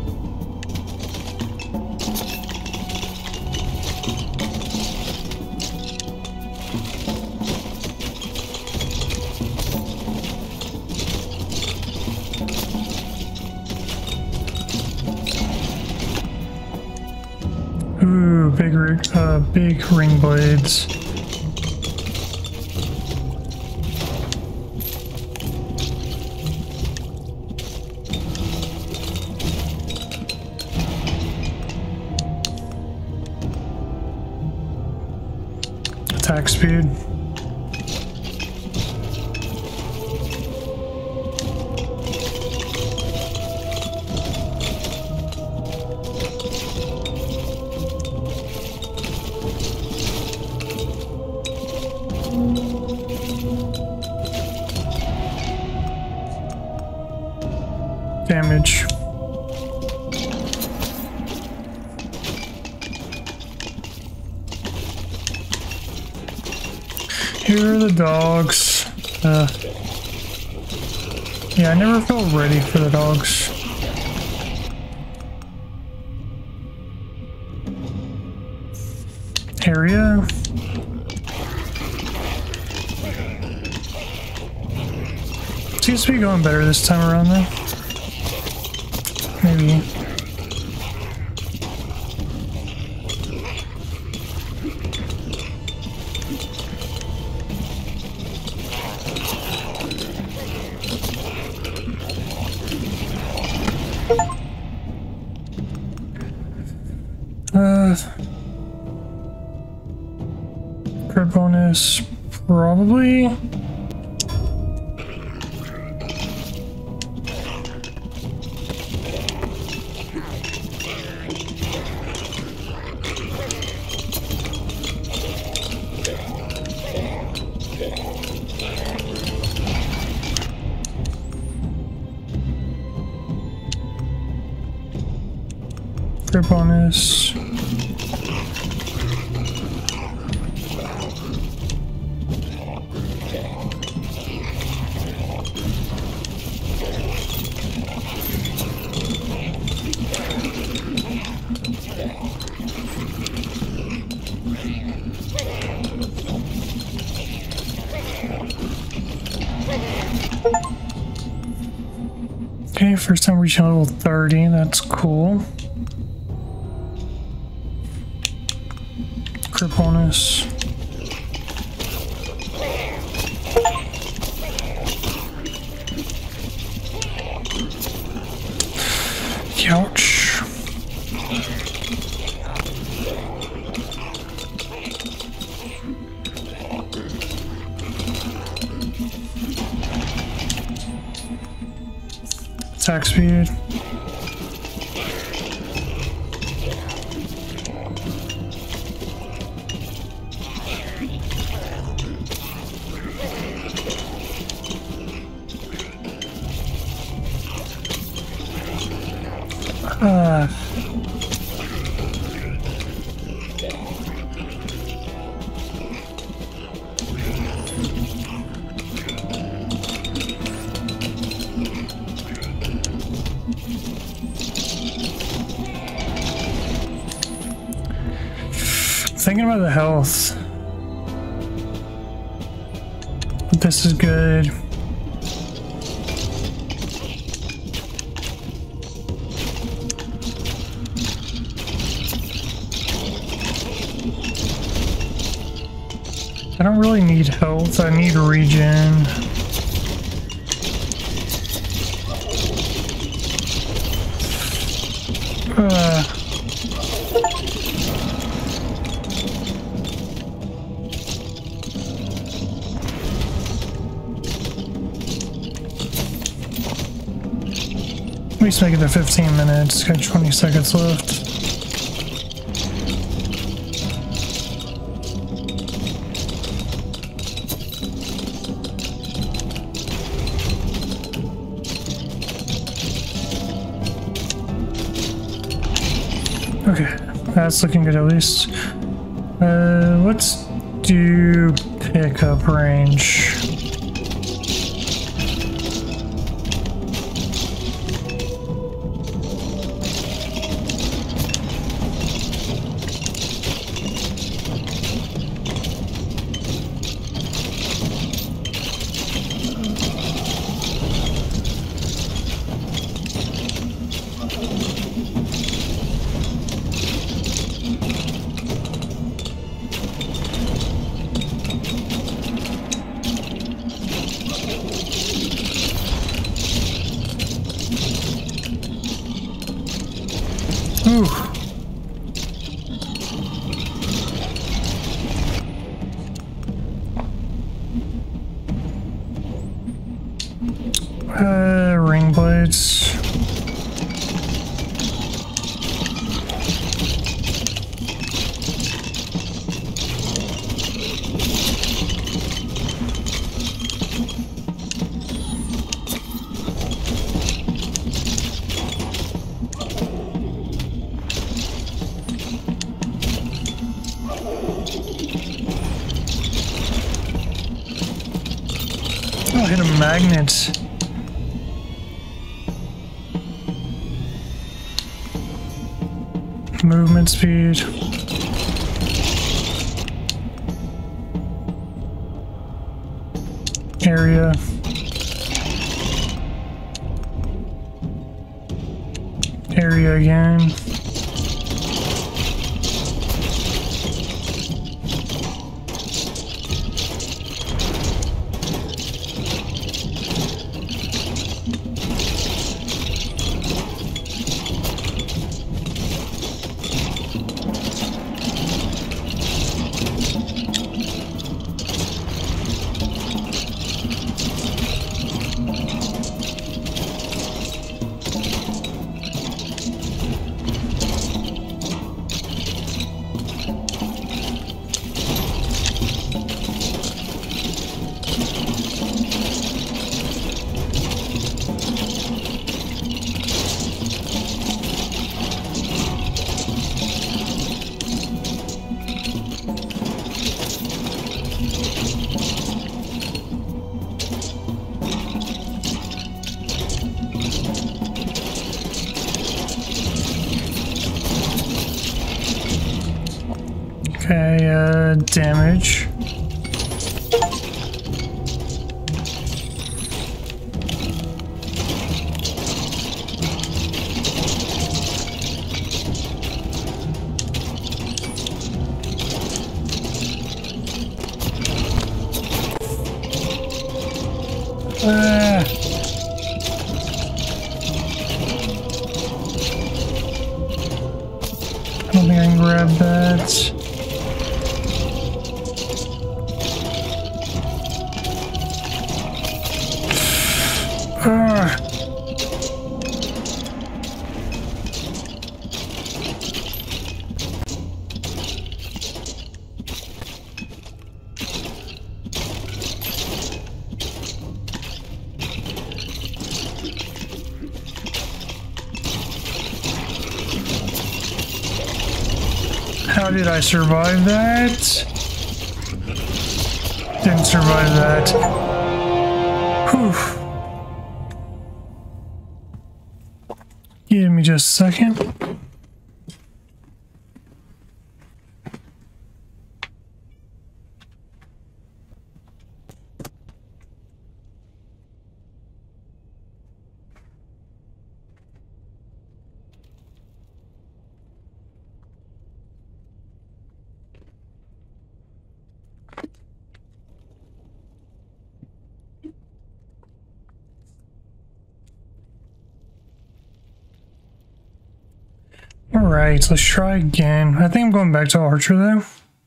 Ooh, big, uh, big ring blades. Attack speed. Damage. Here are the dogs. Uh, yeah, I never felt ready for the dogs. Area. seems to be going better this time around though. Maybe. Uh, crit bonus, probably. Crit bonus. Okay, first time reaching level thirty, that's cool. Crit bonus. Ouch. Attack speed. Uh, thinking about the health. But this is good. I don't really need health, I need regen. Uh. At least make it to fifteen minutes, got twenty seconds left. Okay, that's looking good at least. Uh, let's do pickup range. Ooh. Uh, ring blades. Oh, hit a magnet. Movement speed. Area. area again. Okay, uh, damage. Ah. I don't think I can grab that. Ah. How did I survive that? Didn't survive that. Whew. Give me just a second. Alright, let's try again. I think I'm going back to Archer though.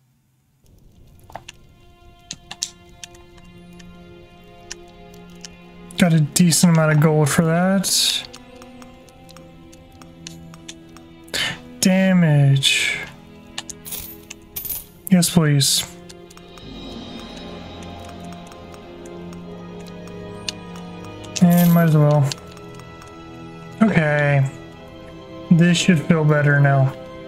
Got a decent amount of gold for that. Damage. Yes, please. And might as well. Okay. This should feel better now.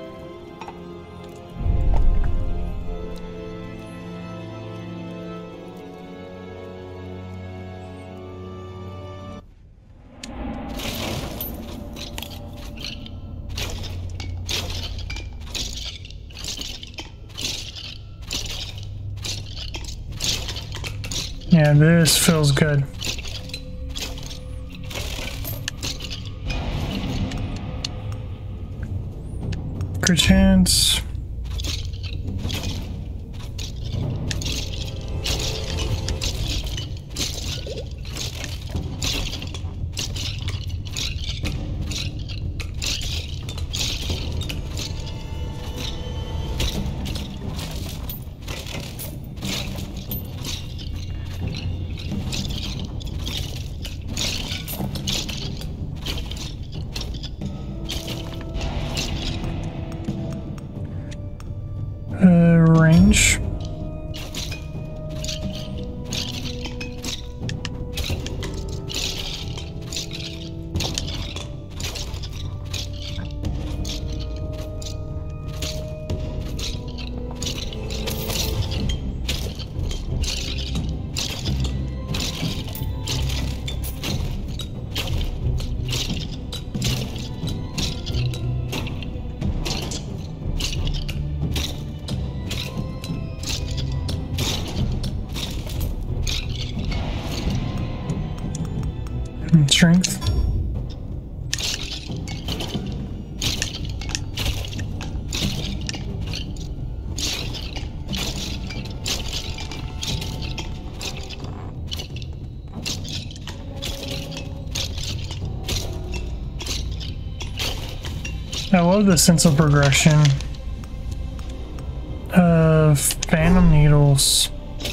Yeah, this feels good. Crit chance. Uh, range. Strength. I love the sense of progression. Uh, Phantom Needles.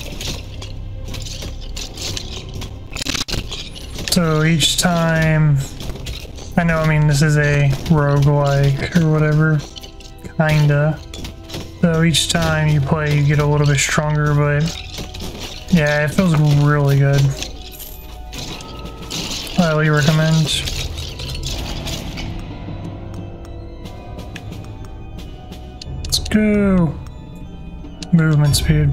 So each time, I know, I mean, this is a roguelike or whatever, kinda. So each time you play, you get a little bit stronger, but yeah, it feels really good. Highly recommend. Let's go. Movement speed.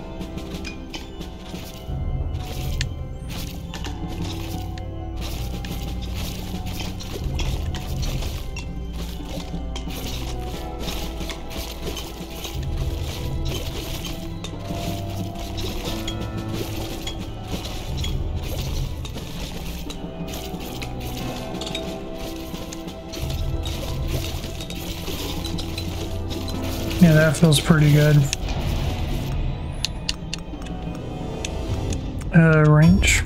Yeah, that feels pretty good. Uh, range.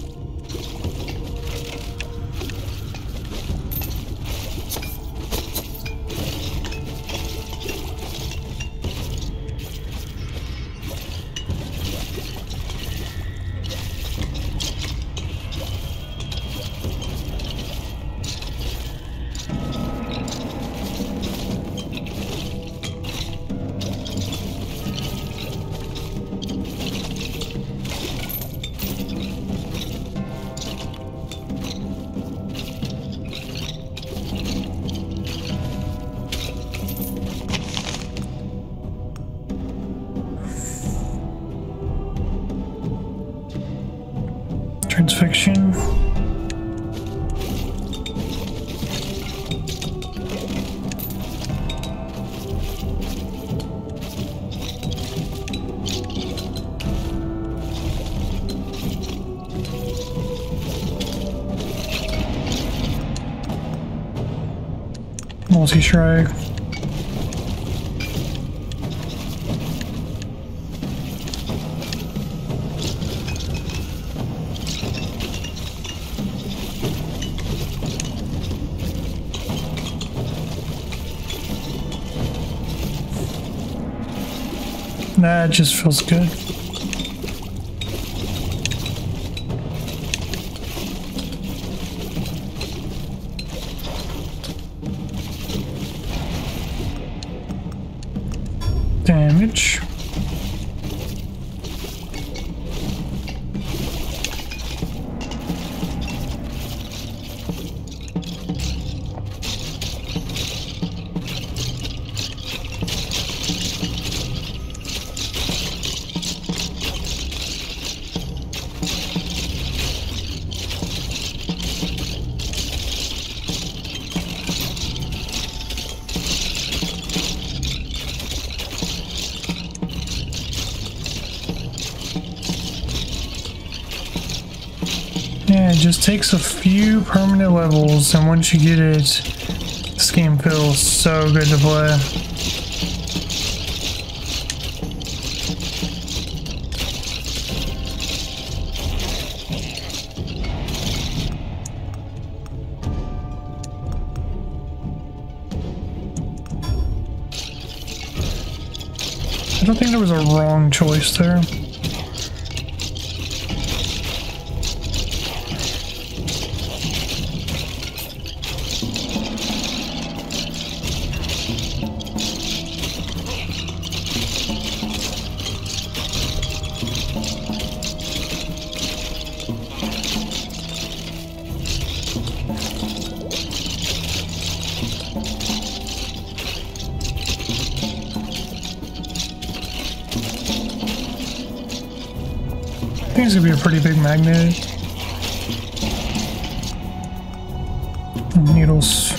Transfixion. Multi-strike. That just feels good. Damage. Yeah, it just takes a few permanent levels, and once you get it, this game feels so good to play. I don't think there was a wrong choice there. I think it's gonna be a pretty big magnet. Needles.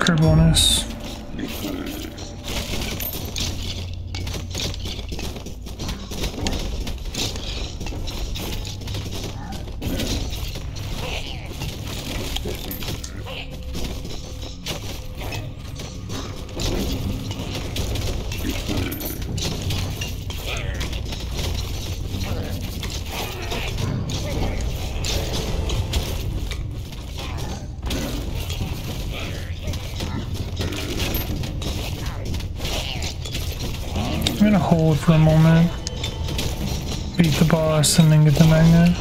Crippleness. I'm gonna hold for a moment, beat the boss, and then get the magnet.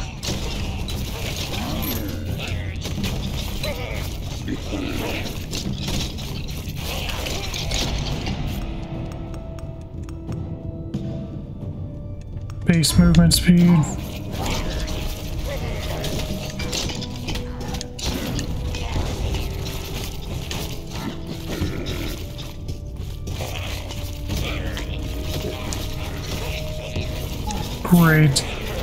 Base movement speed. Great.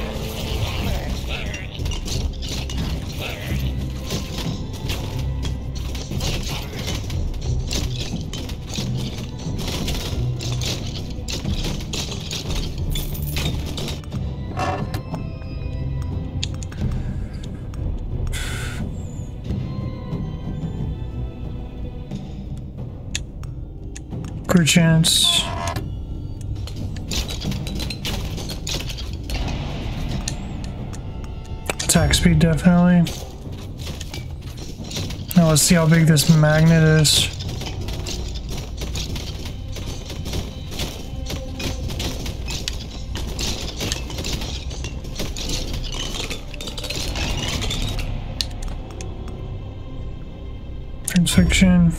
Good chance. Attack speed, definitely. Now let's see how big this magnet is. Transfixion.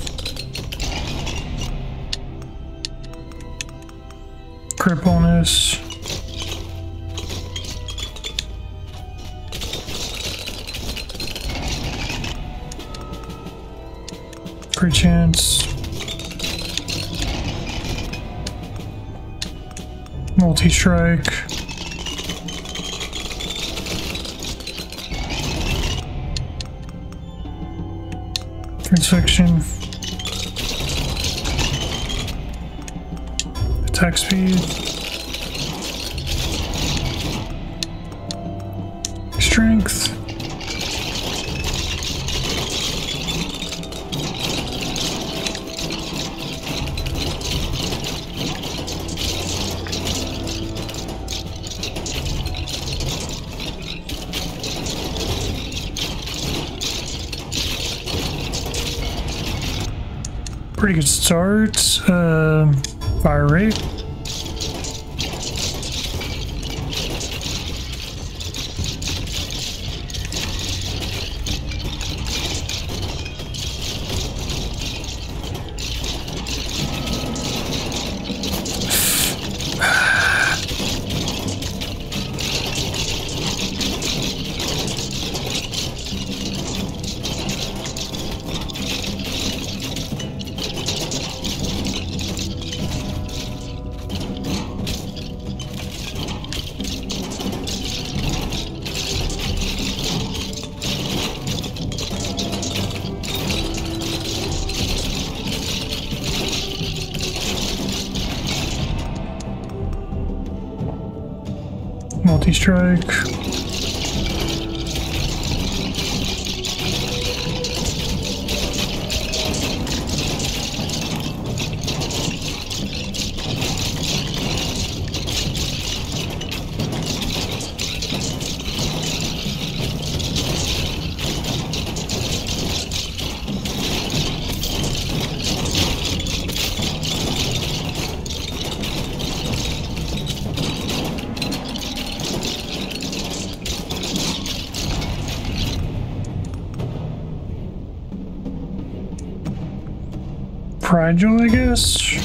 Crippleness. Chance. Multi-strike. Transfixion. Attack speed. Strength. Pretty good start. Uh, fire rate. Multi-strike. Fragile, I guess.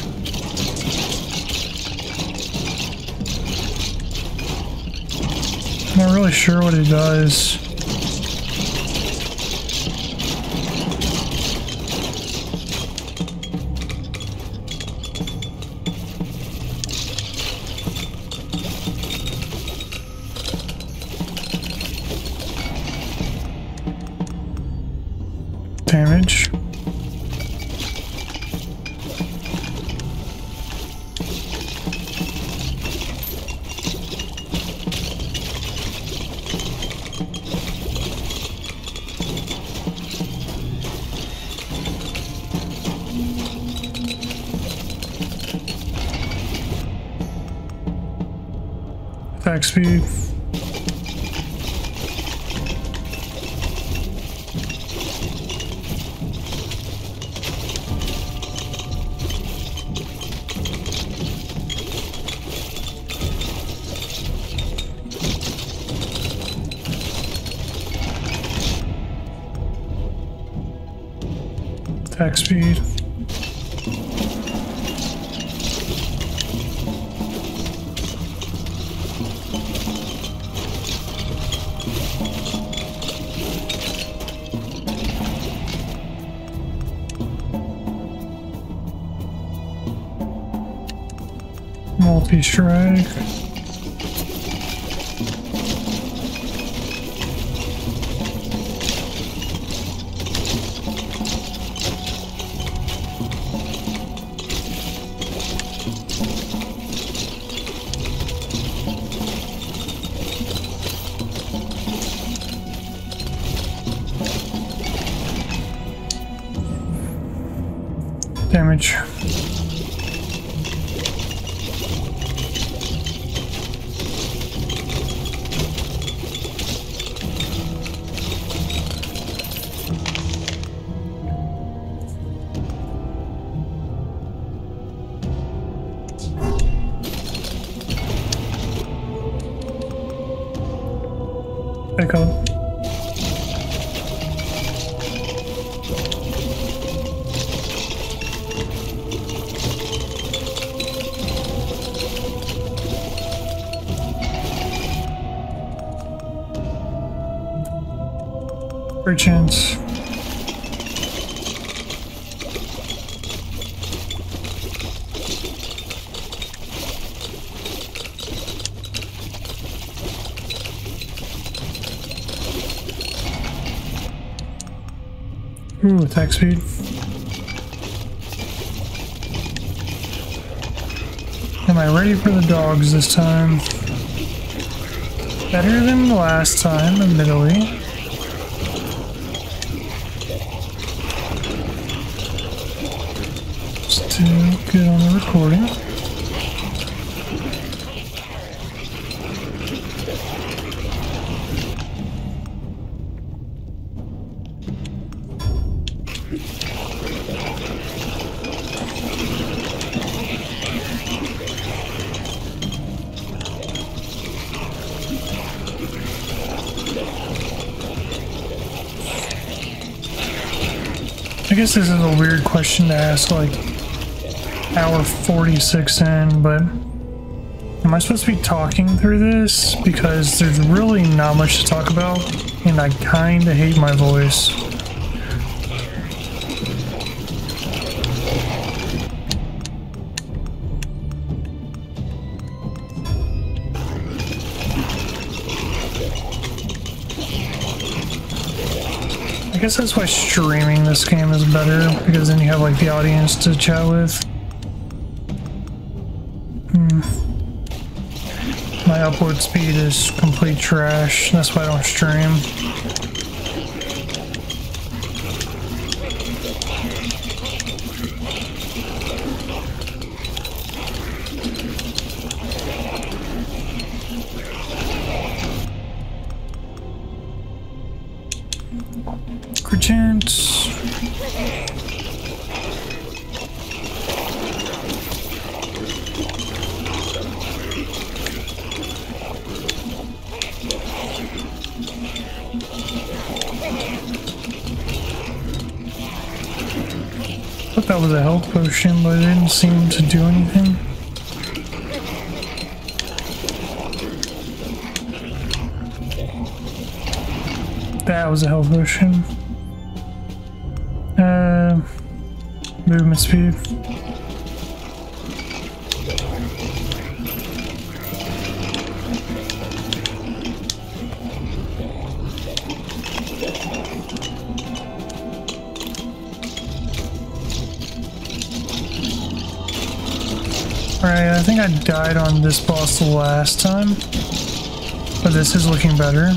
Not really sure what it does. Damage. Attack speed. Attack speed. Multi-strike. Damage. Pick up. Great chance. Ooh, attack speed. Am I ready for the dogs this time? Better than the last time, admittedly. Still good on the recording. I guess this is a weird question to ask, like, hour forty-six in, but am I supposed to be talking through this? Because there's really not much to talk about, and I kinda hate my voice. I guess that's why streaming this game is better, because then you have like the audience to chat with. Hmm. My upload speed is complete trash, that's why I don't stream. Chance. I thought that was a health potion, but it didn't seem to do anything. That was a health potion. Uh, movement speed. Alright, I think I died on this boss the last time, but this is looking better.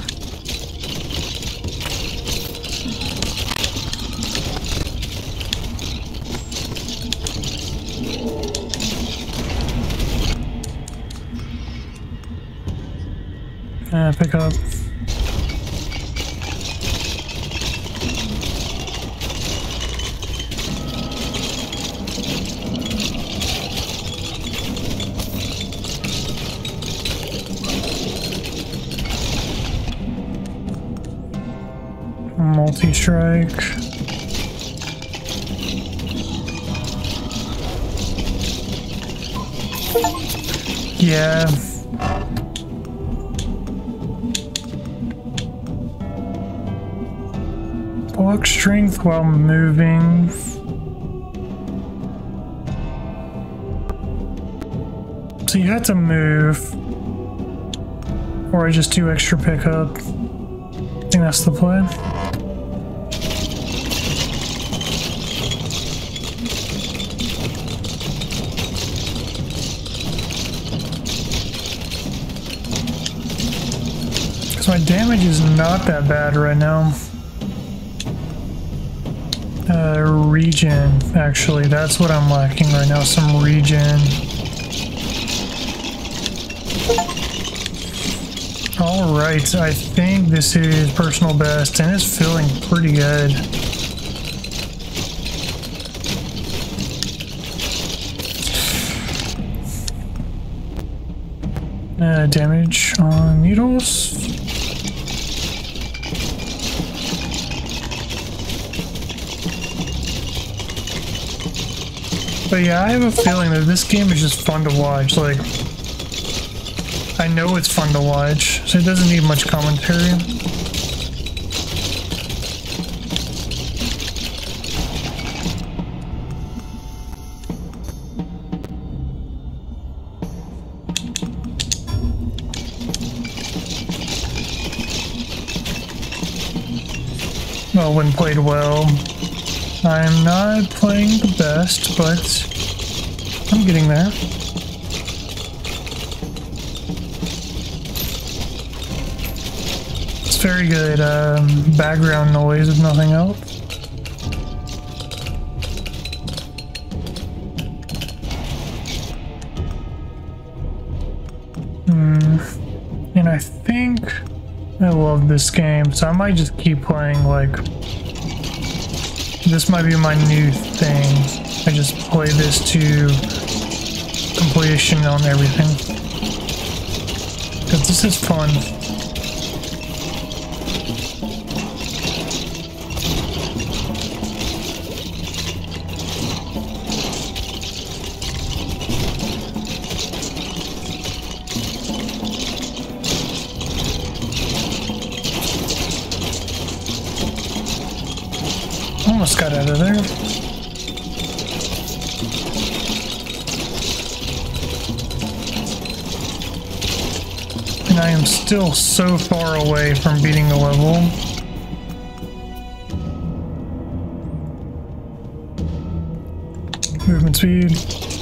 pickup. Multi-strike. Yeah. Block strength while moving. So you have to move. Or I just do extra pickup. I think that's the plan. My damage is not that bad right now. Uh, regen, actually, that's what I'm lacking right now, some regen. Alright, I think this is personal best, and it's feeling pretty good. Uh, damage on needles. But yeah, I have a feeling that this game is just fun to watch. Like, I know it's fun to watch, so it doesn't need much commentary. Well, when played well. I'm not playing the best, but I'm getting there. It's very good um, background noise, if nothing else. Hmm. And I think I love this game, so I might just keep playing. Like, this might be my new thing. I just play this to completion on everything. Because this is fun. Almost got out of there. And I am still so far away from beating the level. Movement speed.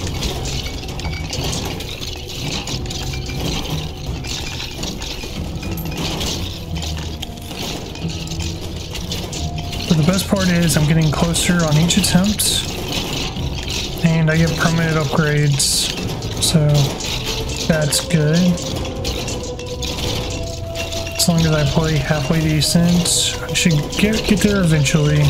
The best part is I'm getting closer on each attempt, and I get permanent upgrades, so that's good. As long as I play halfway decent, I should get, get there eventually.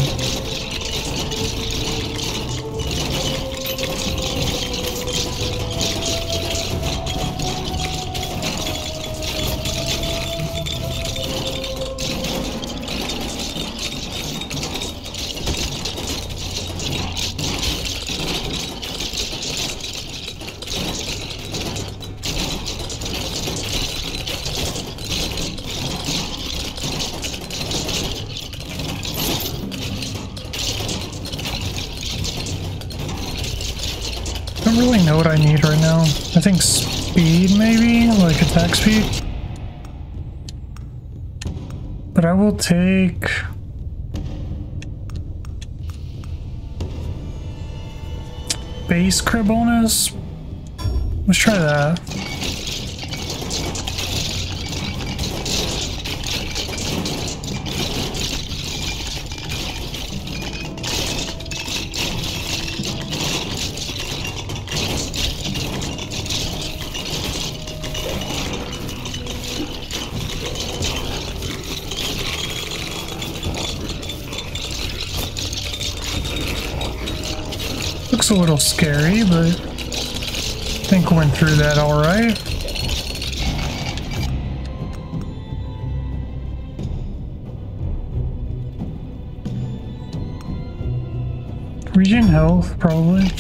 I don't really know what I need right now. I think speed, maybe? Like attack speed? But I will take... base crit bonus? Let's try that. Looks a little scary, but I think went through that all right. Regen health, probably.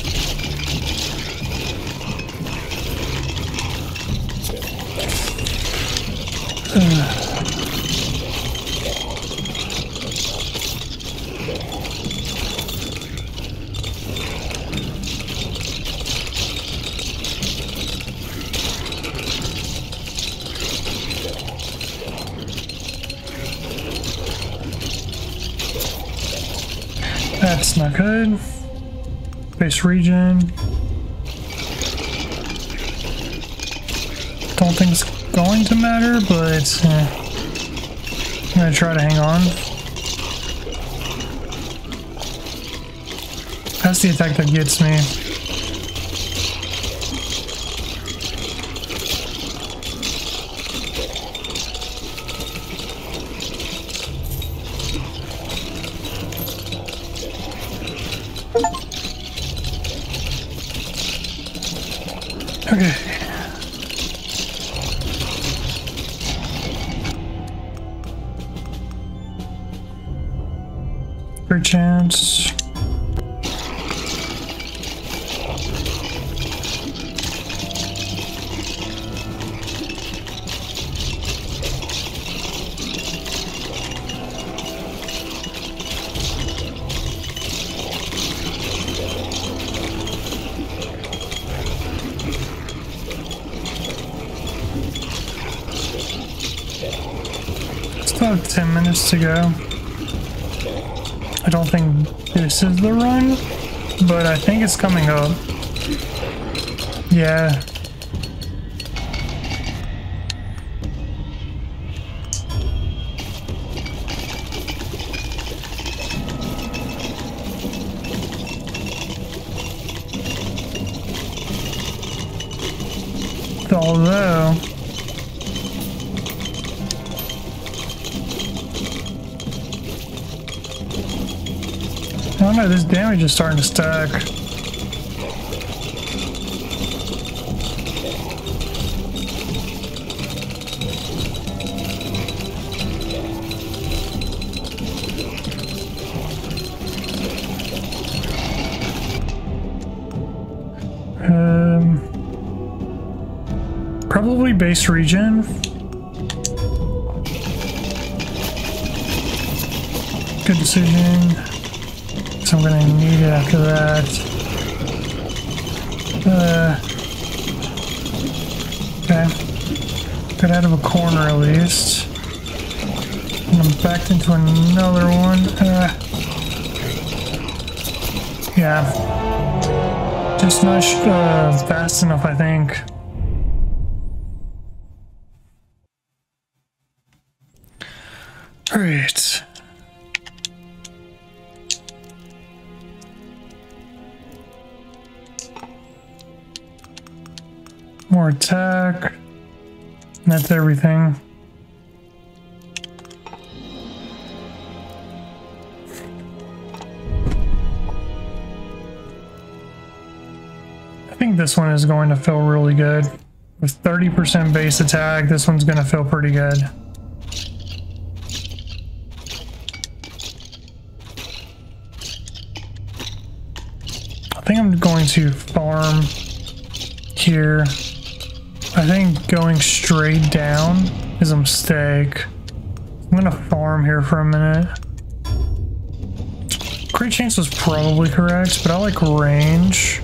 Uh. That's not good. Base regen. Don't think it's going to matter, but eh, I'm gonna try to hang on. That's the attack that gets me. Okay. Great chance. About ten minutes to go. I don't think this is the run, but I think it's coming up. Yeah. Although oh no, this damage is starting to stack. Um, probably base regen. Good decision. So I'm gonna need it after that. Uh, okay. Got out of a corner at least. And I'm backed into another one. Uh, yeah. Just not uh, fast enough, I think. All right. More attack. That's everything. I think this one is going to feel really good. With thirty percent base attack, this one's going to feel pretty good. I think I'm going to farm here. I think going straight down is a mistake. I'm gonna farm here for a minute. Crit chance was probably correct, but I like range.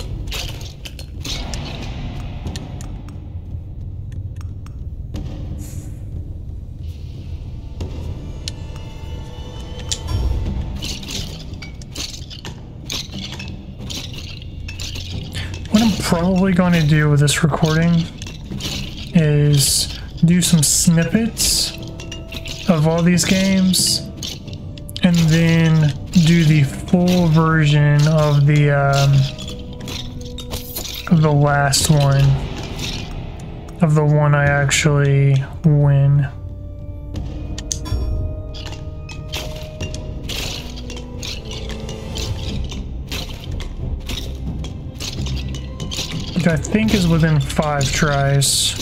What I'm probably going to do with this recording is do some snippets of all these games and then do the full version of the um, of the last one, of the one I actually win. which I think is within five tries.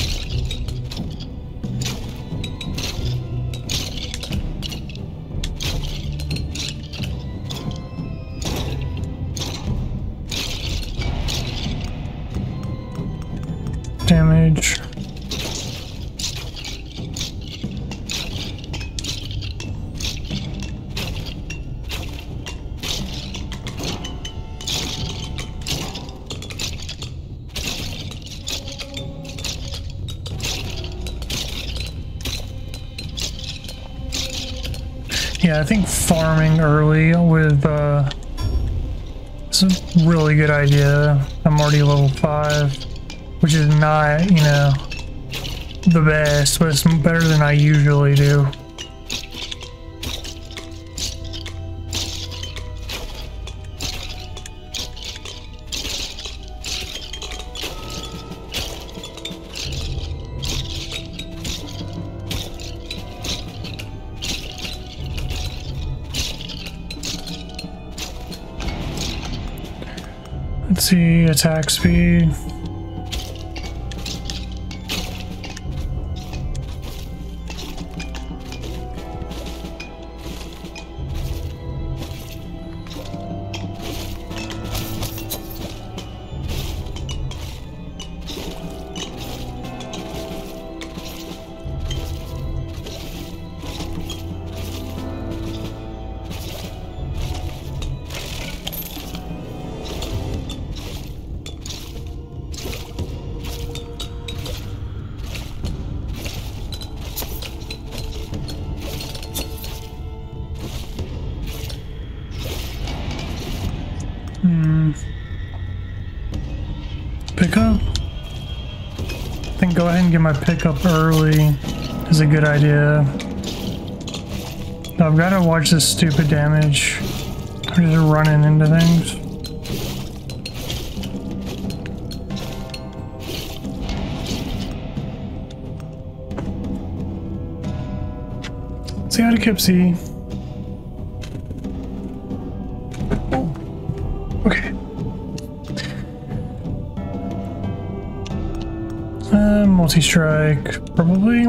Damage. Yeah, I think farming early with uh, is a really good idea. I'm already level five, which is not, you know, the best, but it's better than I usually do. Let's see, attack speed. Pickup? I think go ahead and get my pickup early is a good idea. I've got to watch this stupid damage. I'm just running into things. Let's see how to Kipsy. Okay. Uh, multi-strike, probably.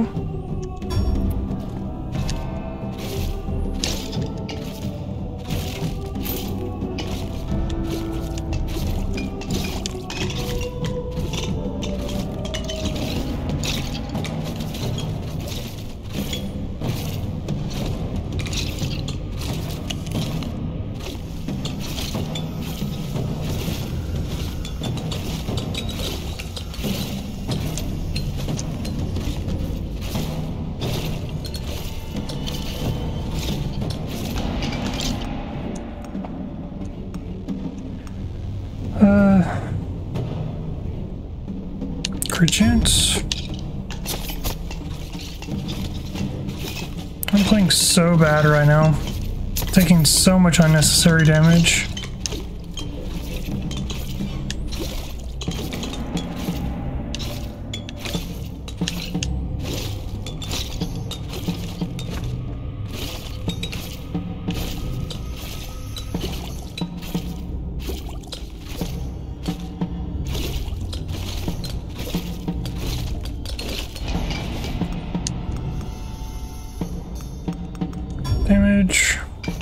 Uh, crit chance. I'm playing so bad right now, taking so much unnecessary damage. Damage.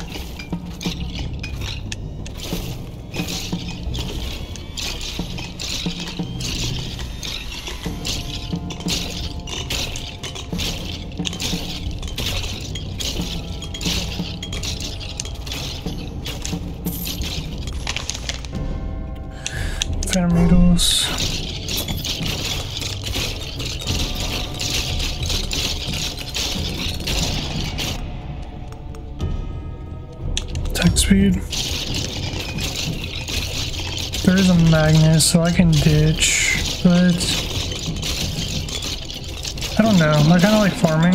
Phantom needles. Attack speed. There is a magnet, so I can ditch, but I don't know. I kind of like farming.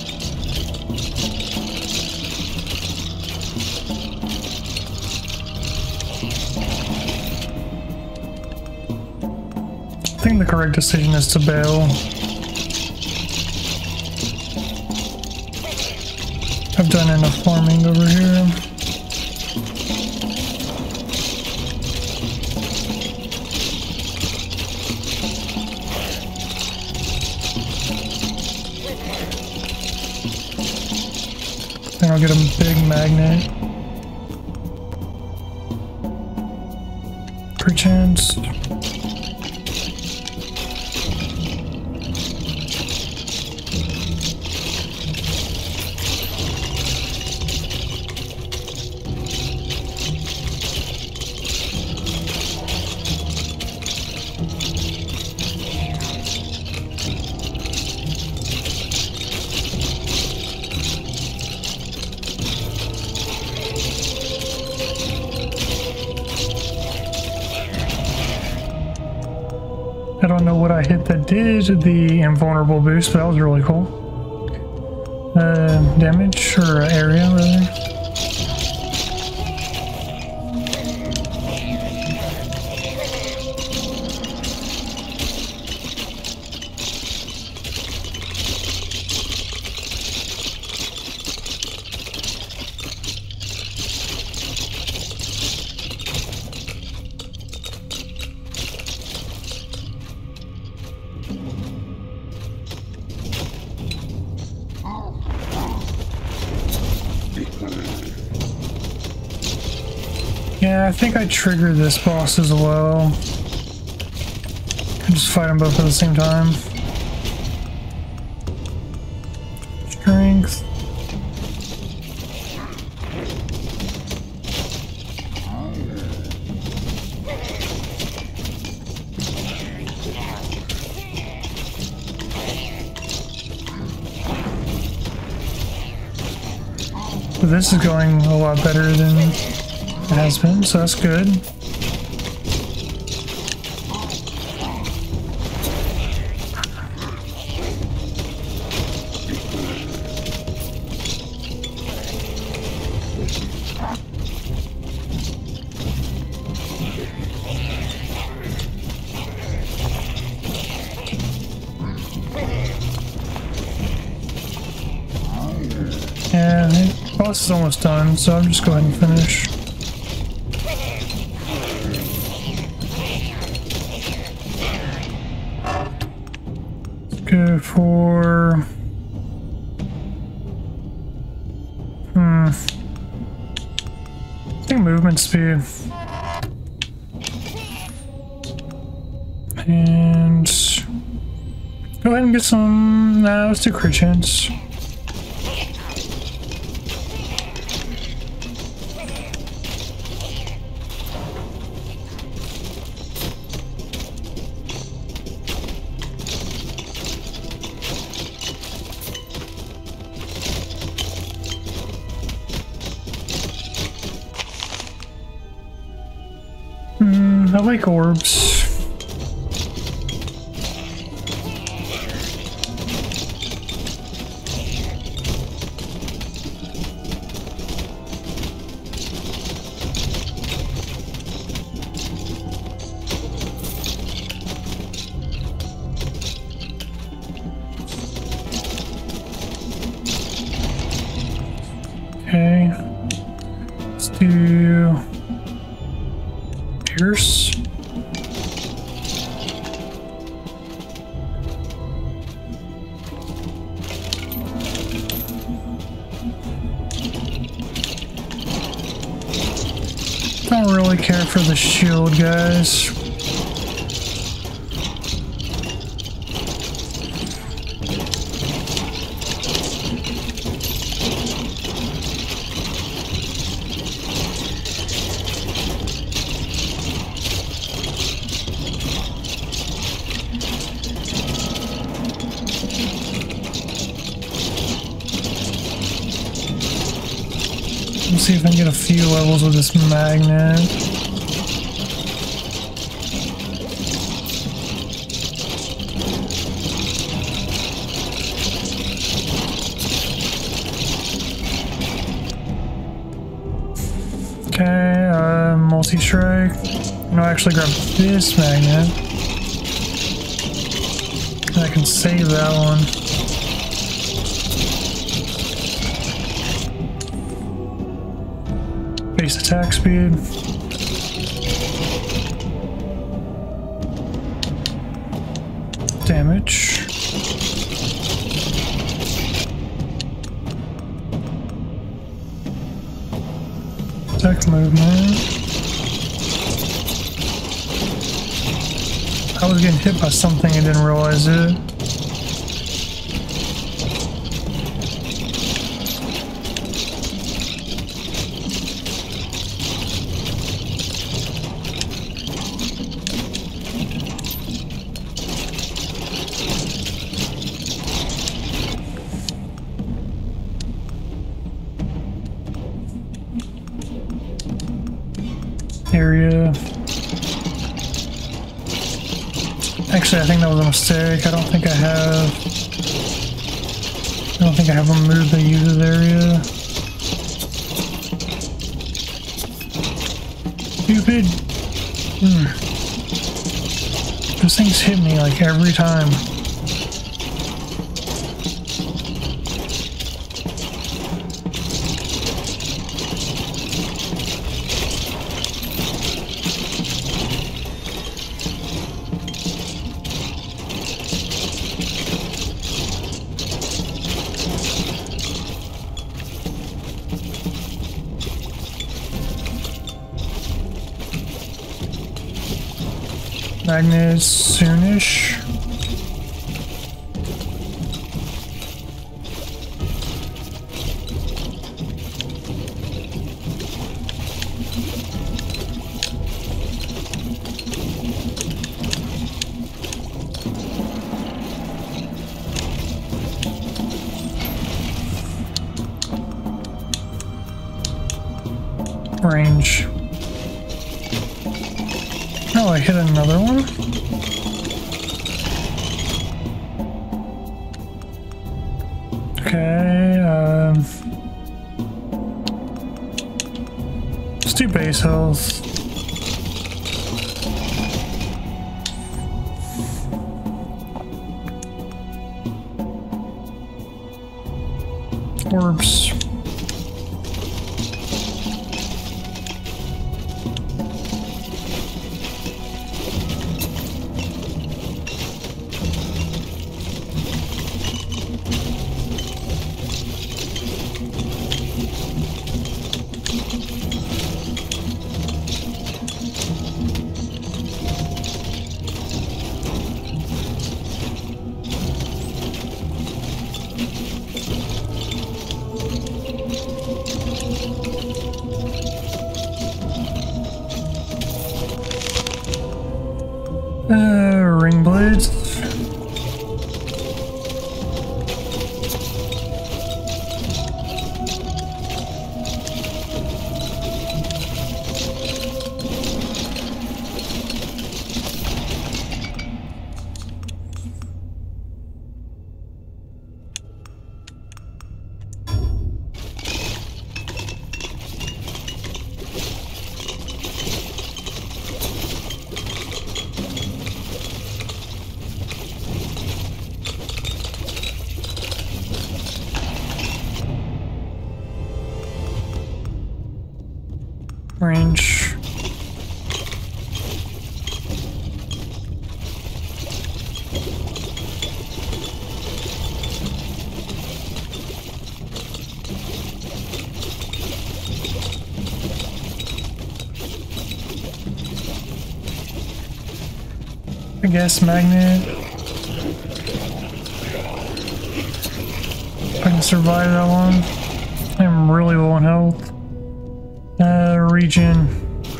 I think the correct decision is to bail. I've done enough farming over here. I'll get a big magnet. Perchance. I don't know what I hit that did the invulnerable boost, but that was really cool. Uh, damage, or area, rather. Yeah, I think I triggered this boss as well. I just fight them both at the same time. Strength. But this is going a lot better than it has been, so that's good. And the boss is almost done, so I'll just go ahead and finish. Go for hmm I think movement speed, and go ahead and get some. Nah, let's do crit chance. I like orbs. Okay. Let's do Pierce. Don't really care for the shield, guys. Let's see if I can get a few levels with this magnet. Okay, uh, multi-strike. No, I actually grab this magnet. And I can save that one. Base attack speed. Damage. Detect movement. I was getting hit by something and didn't realize it. Area. Actually, I think that was a mistake. I don't think I have. I don't think I have removed the users area. Stupid. Hmm. Those things hit me like every time. Magnets soonish. Range. Oh, I hit another one. Okay, um, let's do base health. Orbs. Uh, ring blades. Range. I guess magnet. If I can survive that long. I'm really low on health. Uh, region.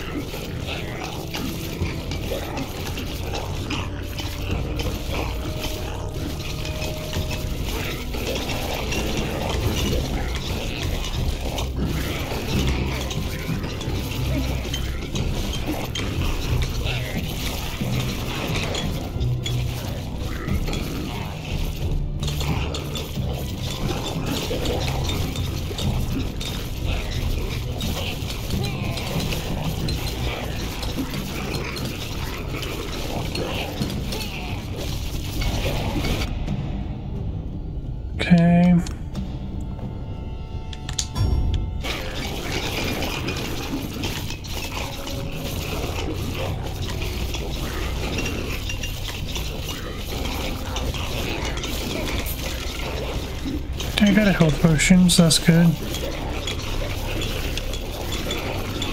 Okay. I got a health potion, so that's good.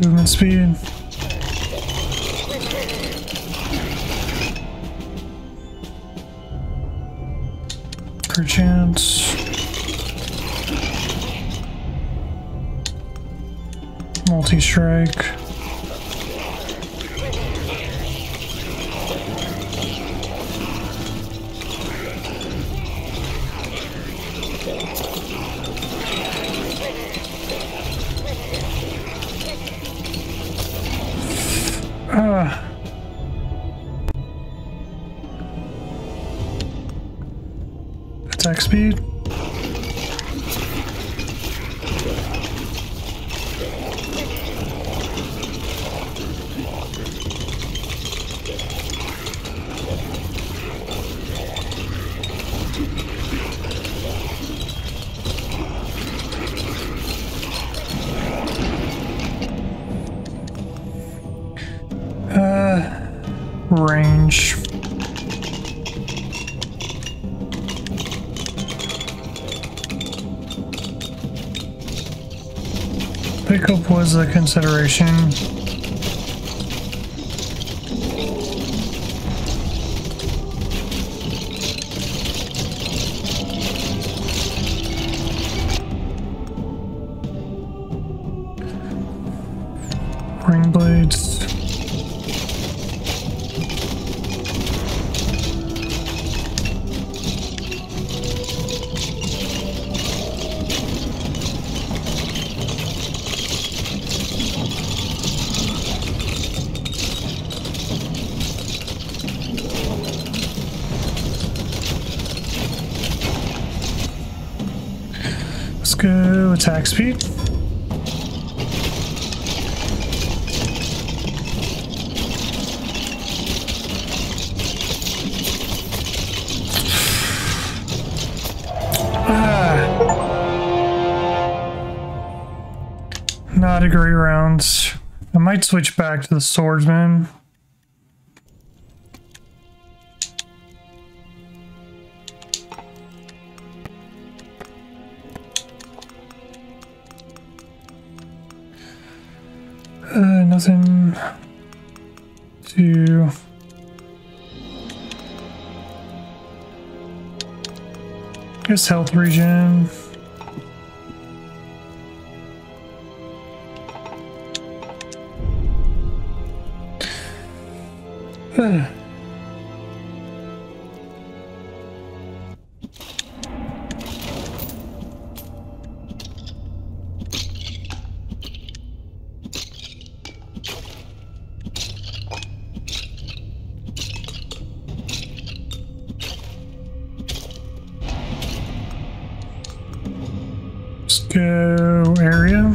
Movement speed. Perchance. Multi-strike. Ah. Attack speed. Uh, range. Pickup was a consideration. Ring blades. Let's go attack speed. Ah. Not a great round. I might switch back to the swordsman. Uh, nothing to guess health regen. Uh. Go area.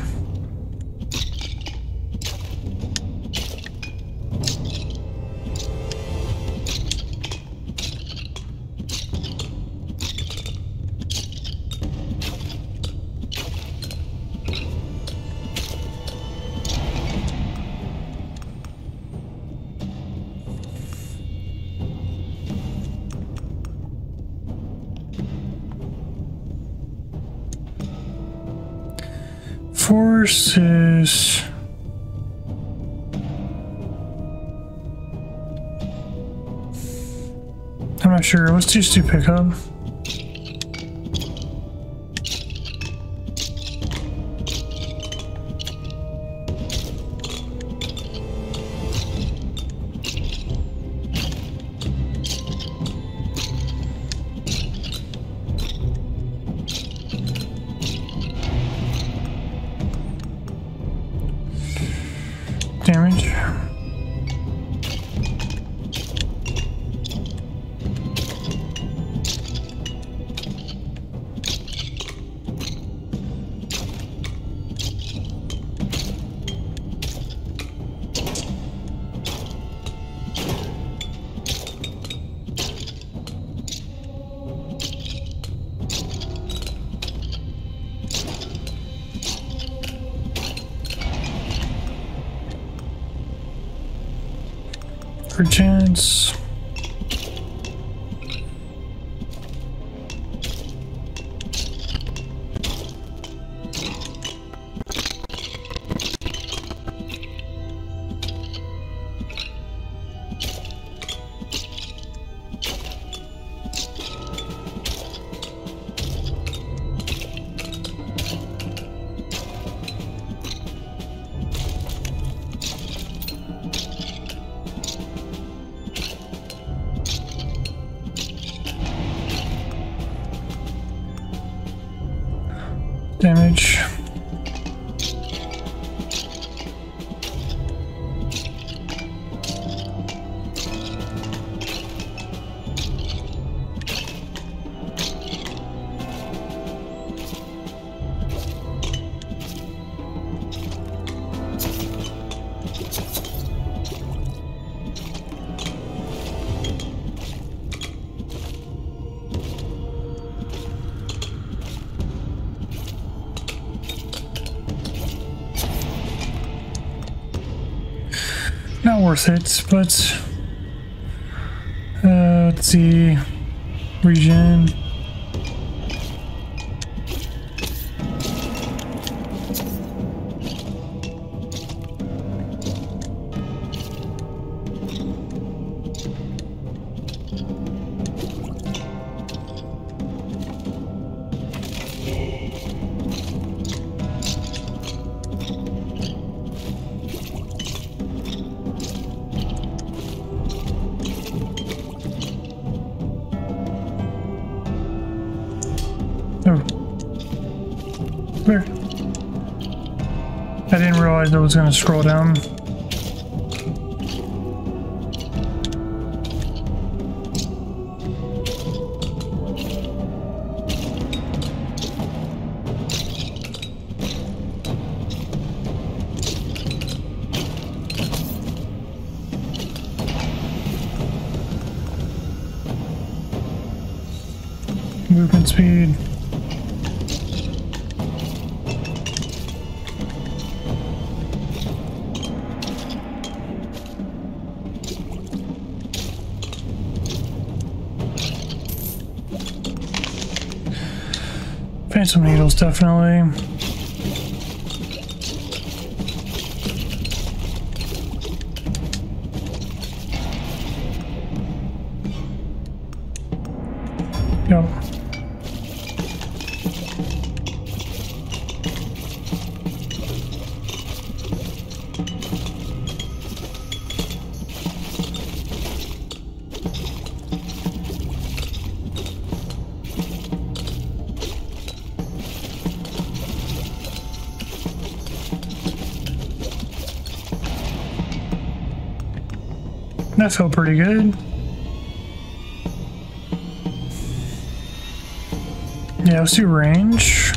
Forces. I'm not sure. Let's just do pickup. Damage. For chance. damage. Not worth it, but uh, let's see, regen. Oh. Where? I didn't realize I was going to scroll down. Movement speed. Phantom needles, definitely. Yep. That felt pretty good. Yeah, let's do range.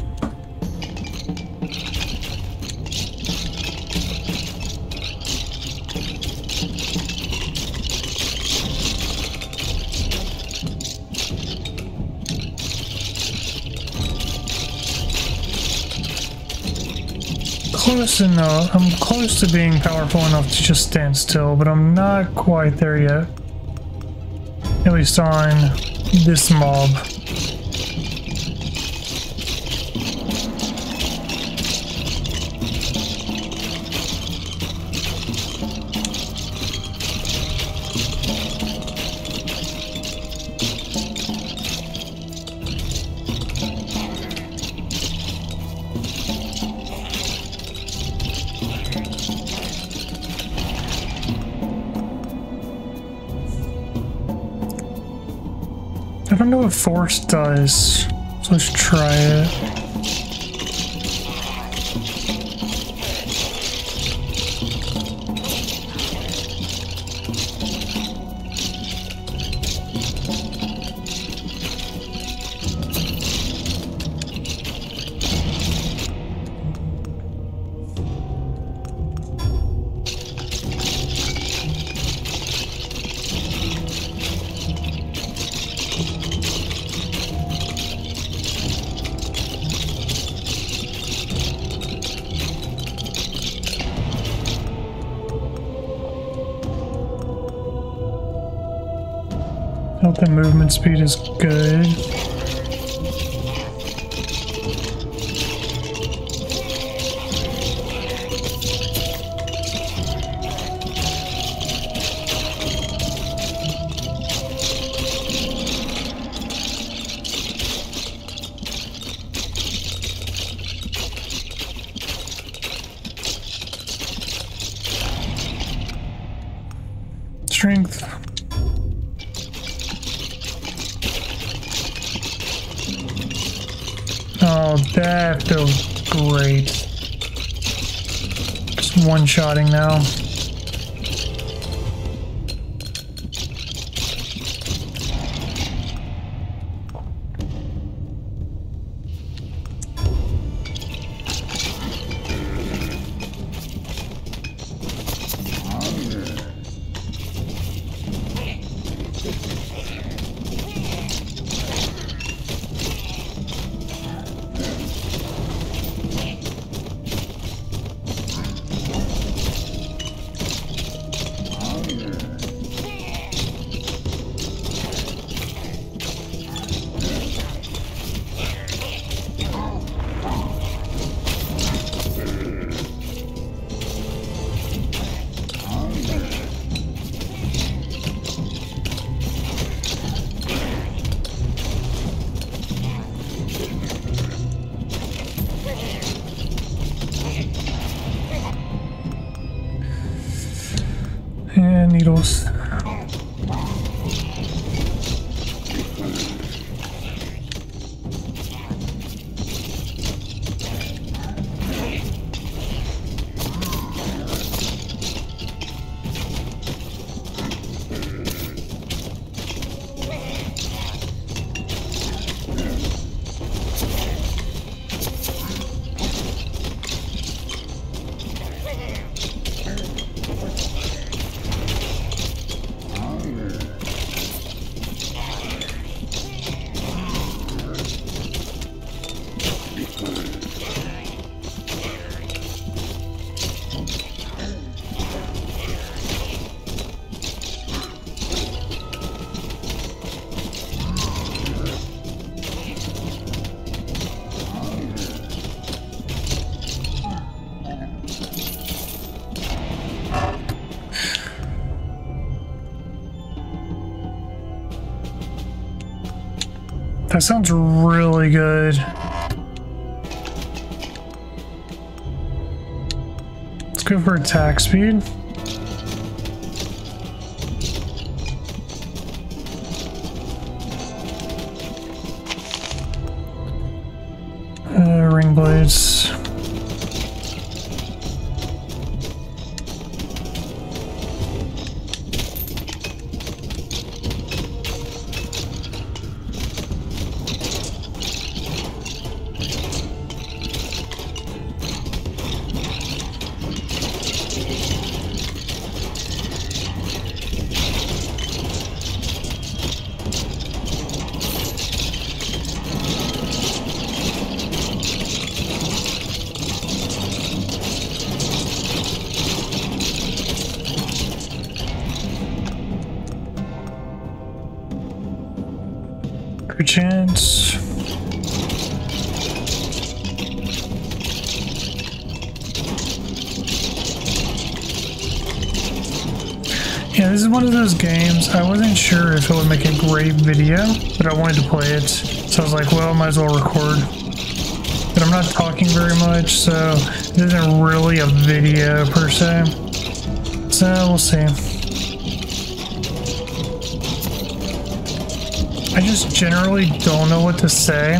Close enough. I'm close to being powerful enough to just stand still, but I'm not quite there yet. At least on this mob. I don't know what force does, so let's try it. Health and movement speed is good. Strength. Oh, Oh, that feels great. Just one-shotting now. And needles. That sounds really good. Let's go for attack speed. Uh, ring blades. Chance. Yeah, this is one of those games. I wasn't sure if it would make a great video, but I wanted to play it. So I was like, well, I might as well record. But I'm not talking very much, so it isn't really a video per se. So we'll see. I just generally don't know what to say.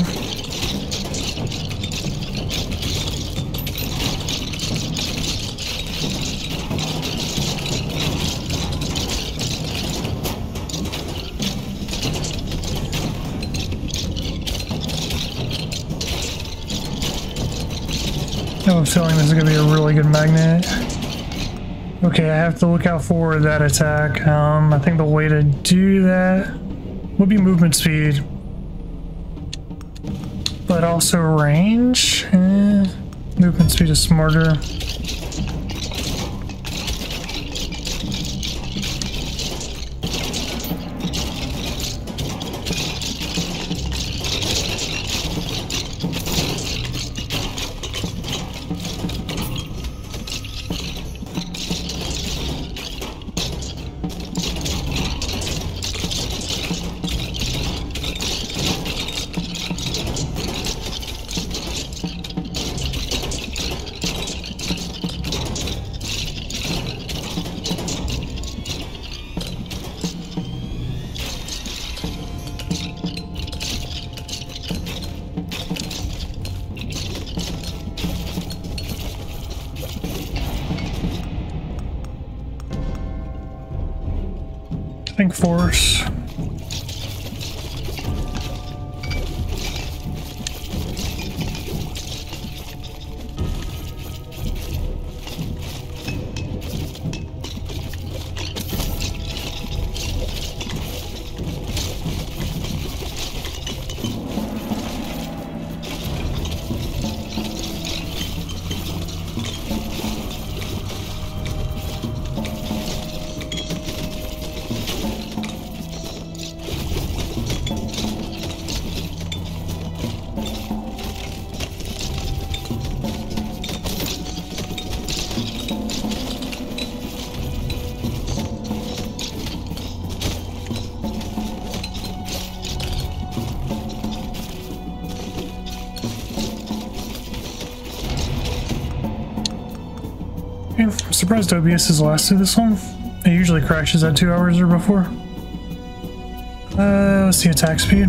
I have a feeling this is going to be a really good magnet. Okay, I have to look out for that attack. Um, I think the way to do that would be movement speed, but also range. Eh, movement speed is smarter. force. I'm surprised O B S has lasted this long. It usually crashes at two hours or before. Uh, let's see attack speed.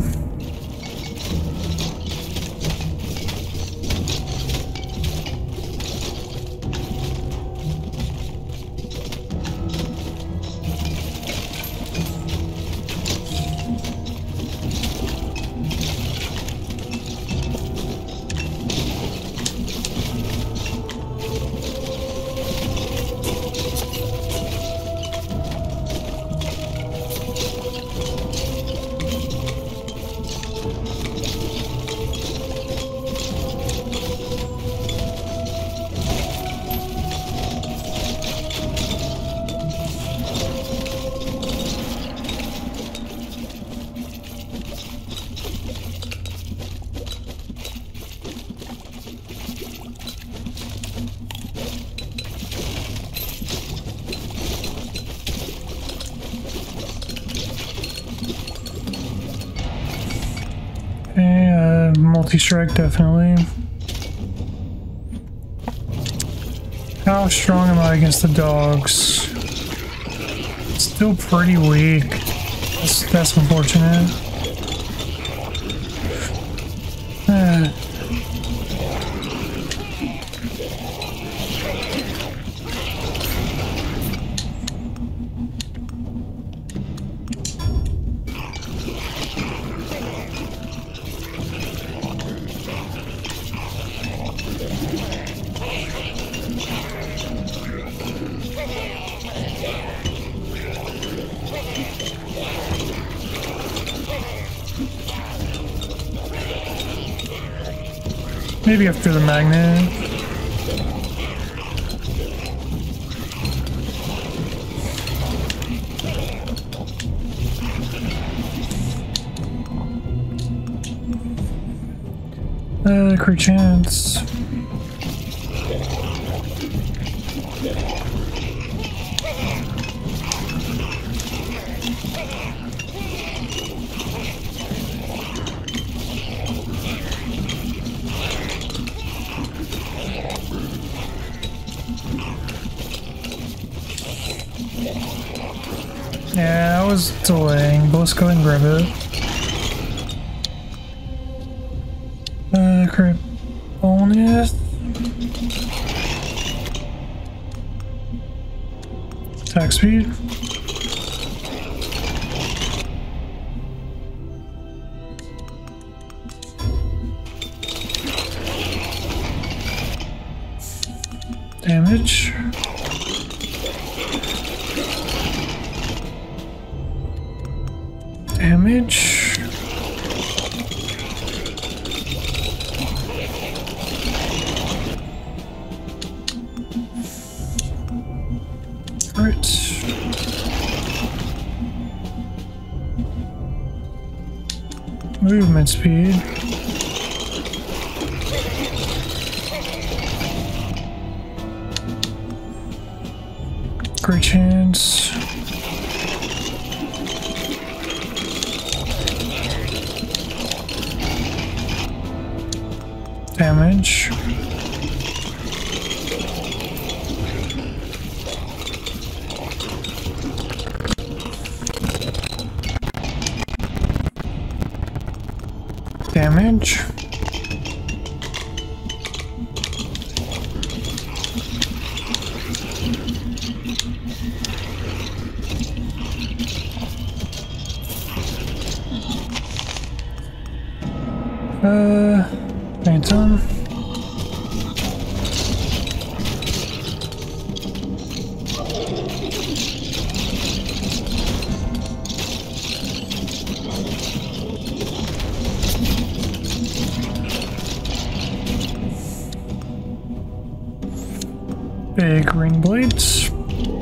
Multi-strike, definitely. How strong am I against the dogs? Still pretty weak. That's, that's unfortunate. Uh. Maybe after the magnet. Uh, crit chance. Yeah, I was delaying, but let's go ahead and grab it. Uh, crit bonus. Attack speed. Damage. Damage. Crit. Movement speed. Crit chance. Damage. Damage. Big ring blades.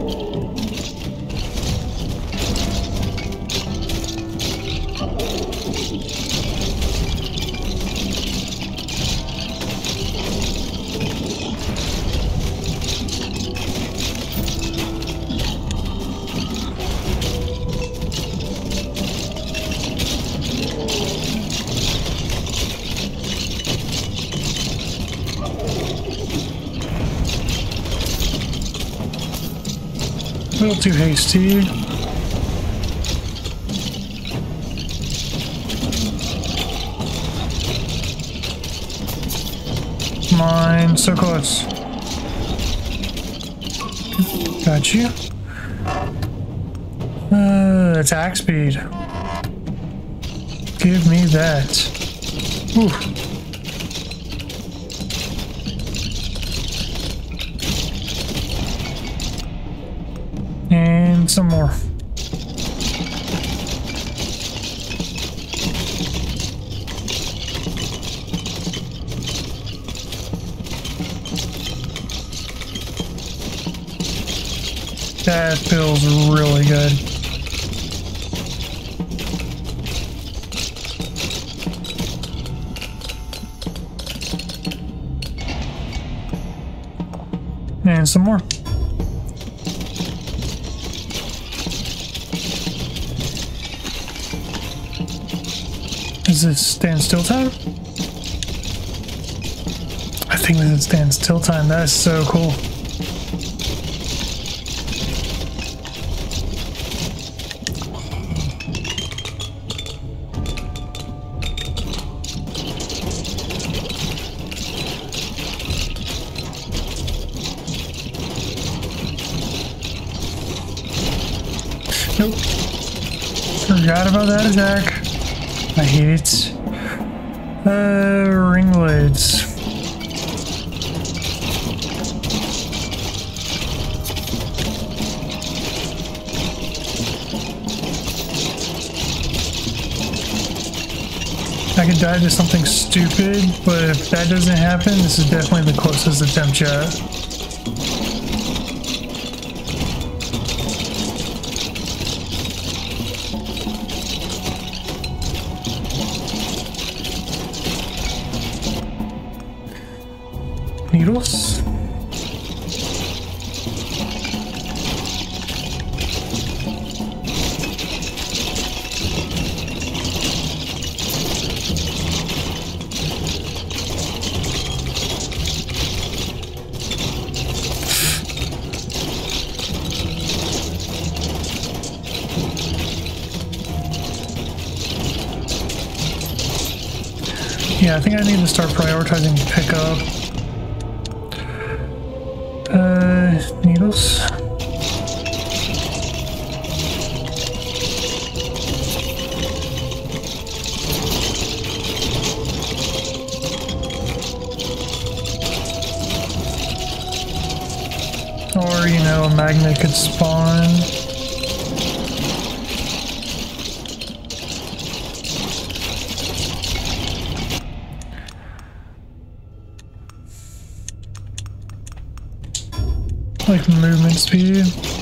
A little too hasty. Mine, so close. Got you. Uh, attack speed. Give me that. Ooh. And some more. That feels really good. And some more. Is this standstill time? I think this is standstill time. That is so cool. Nope. Forgot about that attack. I hate it. Uh, ring blades. I could die to something stupid, but if that doesn't happen, this is definitely the closest attempt yet. Needles. Yeah, I think I need to start prioritizing pickup. Uh, needles. Or, you know, a magnet could spawn. Like movement speed.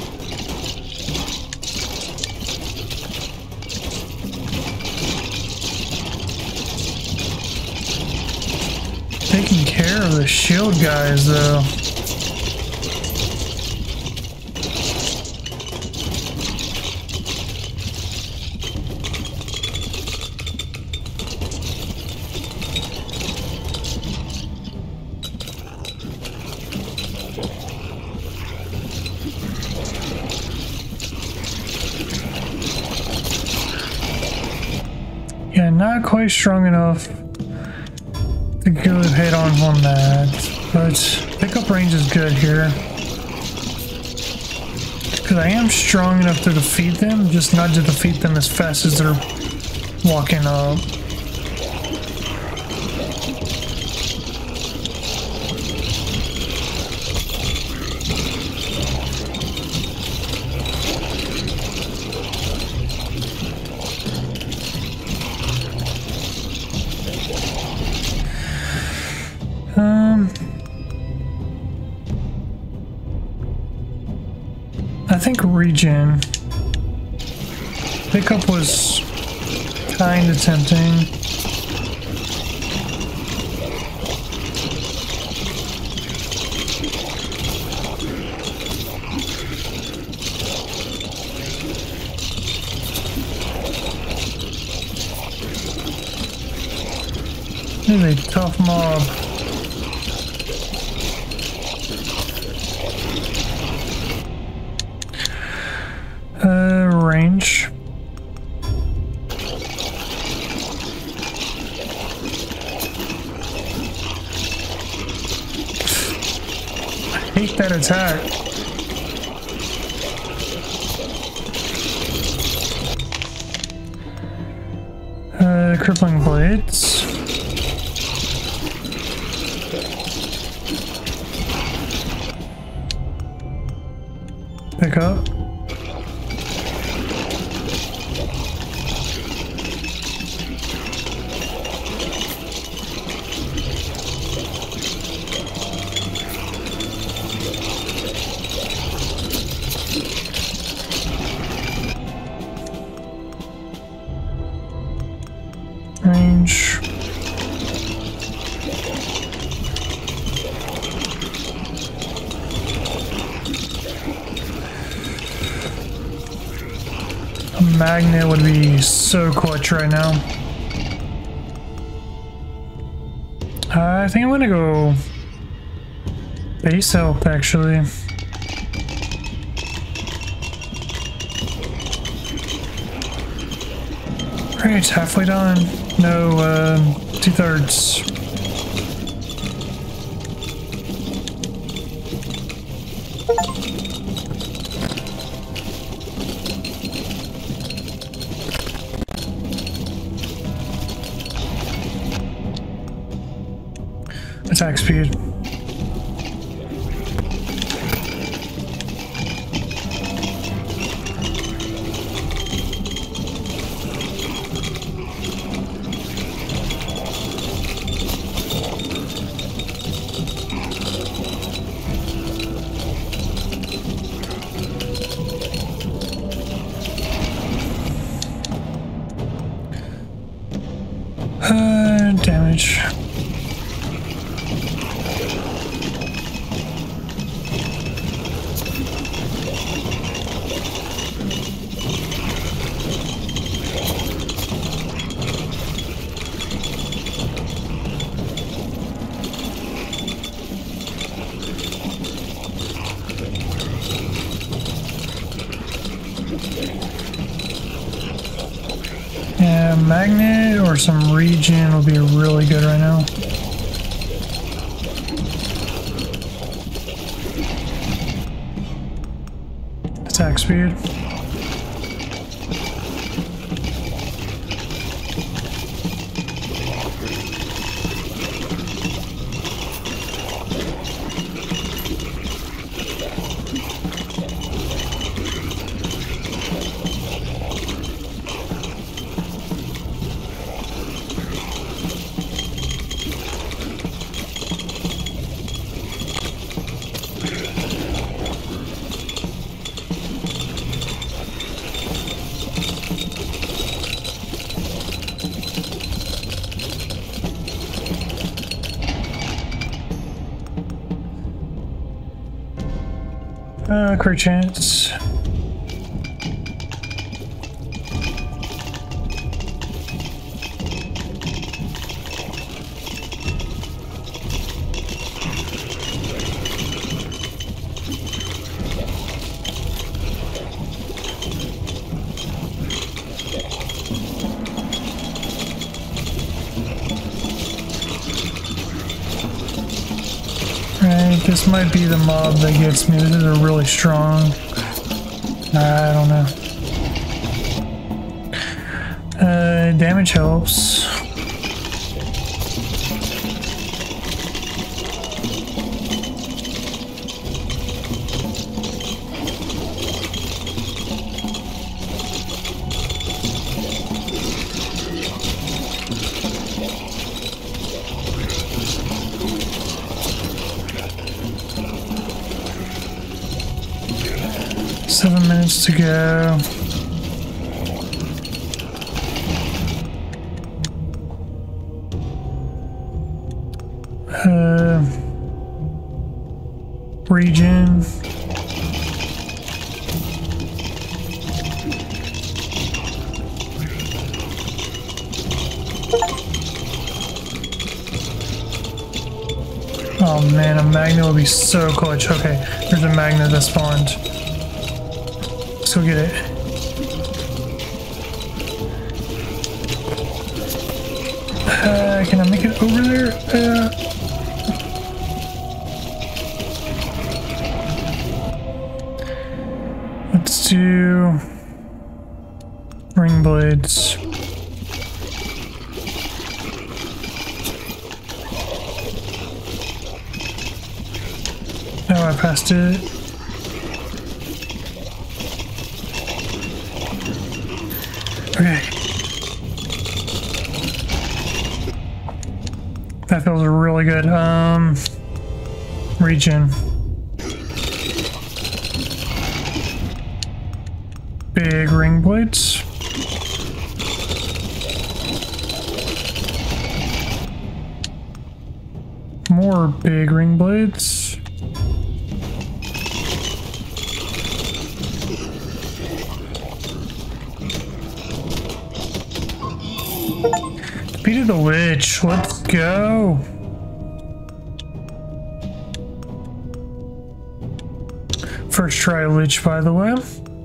Taking care of the shield guys though. Yeah, not quite strong enough to go head on on that, but pickup range is good here. Because I am strong enough to defeat them, just not to defeat them as fast as they're walking up. think regen. Pickup was kind of tempting. This is a tough mob. Uh, range. I hate that attack. Uh, crippling blades. Pick up. Range. A magnet would be so clutch right now. Uh, I think I'm gonna go base health actually. Alright, halfway done. No, uh, two thirds. Attack speed. Uh, damage. Yeah, magnet or some regen will be really good right now. Attack speed. Uh, crit chance. Right, this might be the mob that gets me. This is a really strong. I don't know. Uh, damage helps. Seven minutes to go. Uh, region. Oh man, a magnet would be so clutch. Okay, there's a magnet that spawned. Let's go get it. Uh, can I make it over there? Uh, let's do ring blades. Oh, I passed it. Okay. That feels really good. Um, region. Big ring blades. More big ring blades. Defeated the witch. Let's go. First try lich, by the way.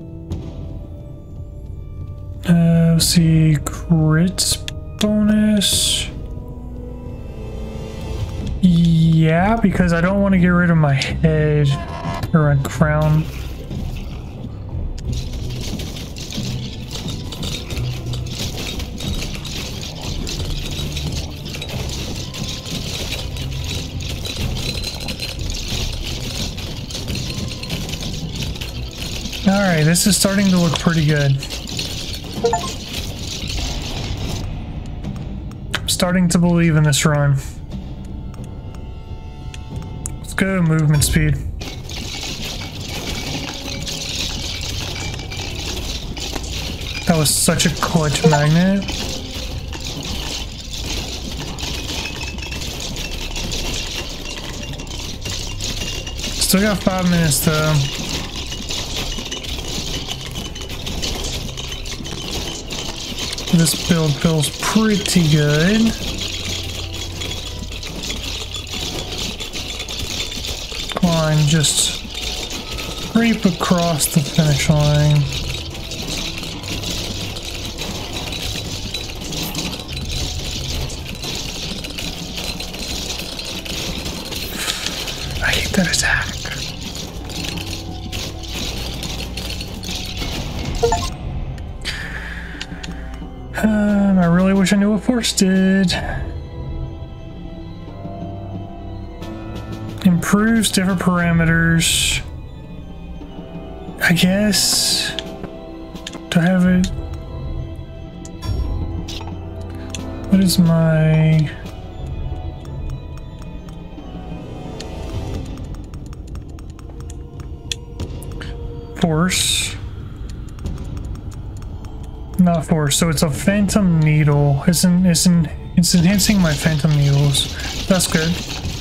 Uh, let's see, crits bonus. Yeah, because I don't want to get rid of my head or my crown. Alright, this is starting to look pretty good. I'm starting to believe in this run. Let's go, movement speed. That was such a clutch magnet. Still got five minutes though. This build feels pretty good. Climb, just creep across the finish line. I hate that attack. Um, I really wish I knew what force did. Improves different parameters. I guess. Do I have it? What is my... force? Not force, so it's a phantom needle. It's in, it's in, it's enhancing my phantom needles. That's good.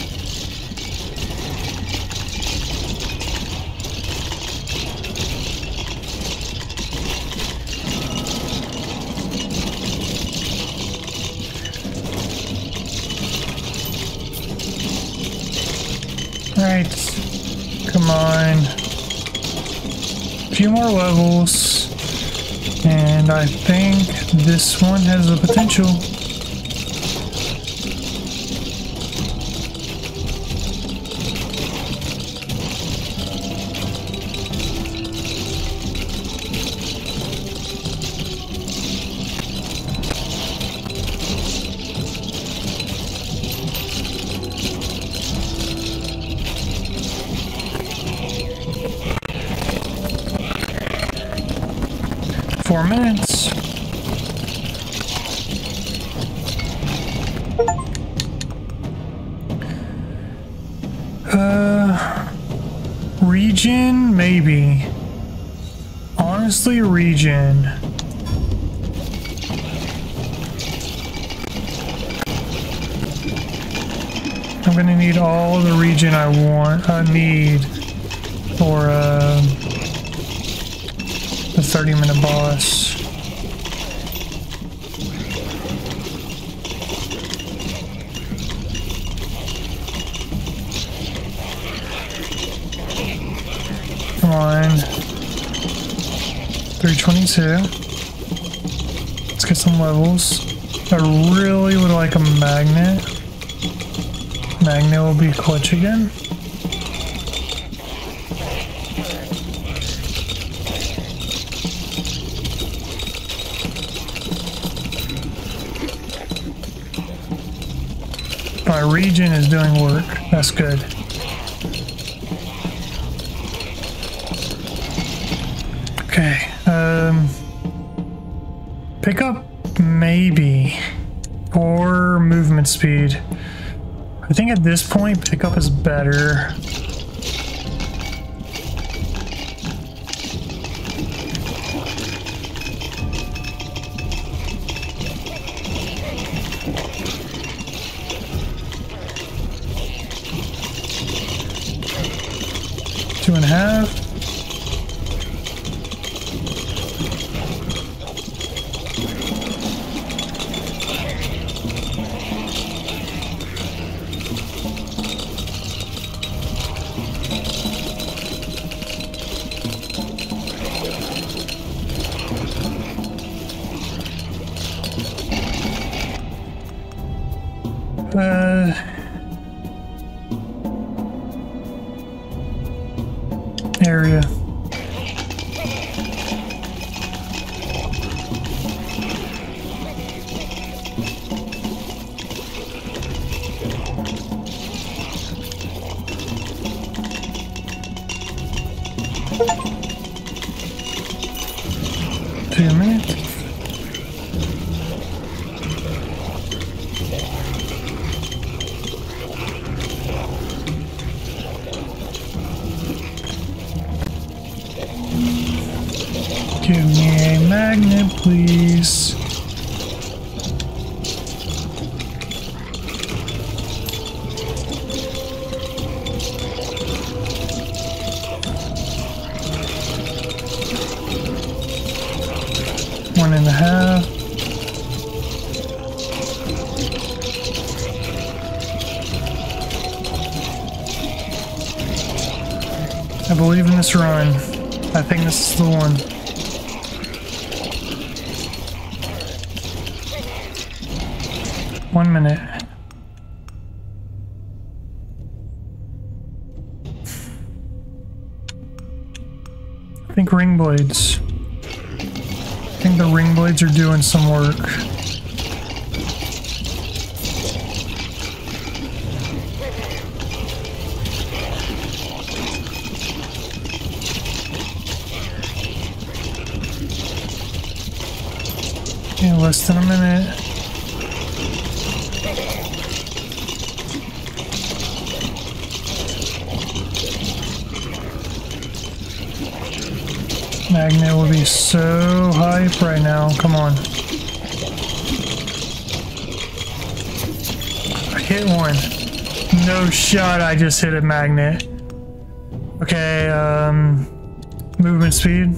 Alright, come on. A few more levels. And I think this one has the potential. Four minutes. Uh, region, maybe. honestly, regen. I'm gonna need all the regen I want, I need for uh, the thirty minute boss. Come on. three twenty-two. Let's get some levels. I really would like a magnet. Magnet will be clutch again. My regen is doing work. That's good. Okay. Um, pick up maybe or movement speed. I think at this point, pickup is better. Two and a half. Uh, area. Two minutes. Give me a magnet, please. One and a half. I believe in this run. I think this is the one. One minute. I think ring blades. I think the ring blades are doing some work. In less than a minute. Magnet will be so hype right now. Come on. I hit one. No shot, I just hit a magnet. Okay, um, movement speed.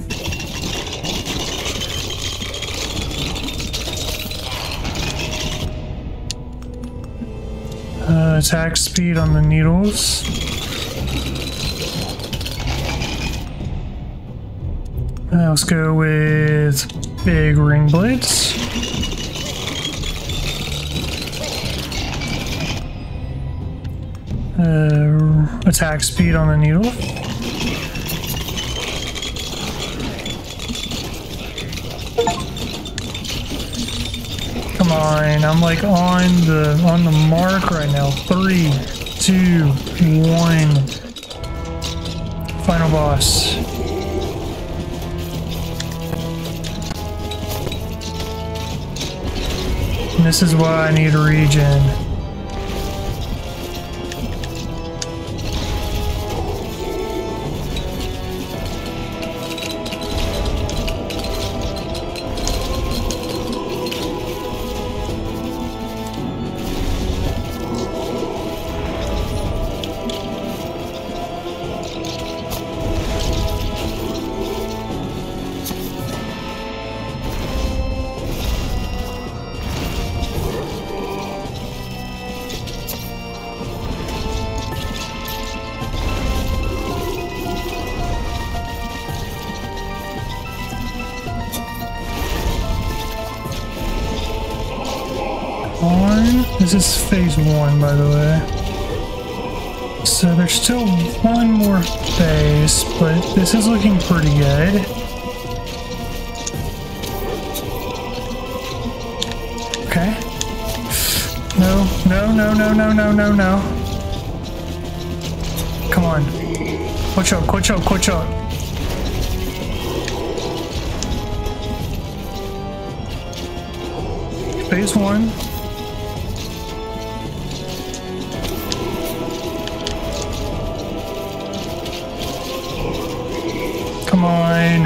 Uh, attack speed on the needles. Uh, let's go with big ring blades. Uh, attack speed on the needle. Come on, I'm like on the on the mark right now. Three, two, one. Final boss. And this is why I need a regen. This is phase one, by the way. So there's still one more phase, but this is looking pretty good. Okay. No, no, no, no, no, no, no, no. Come on. Quit out, quit out, quit out. Phase one. Come on.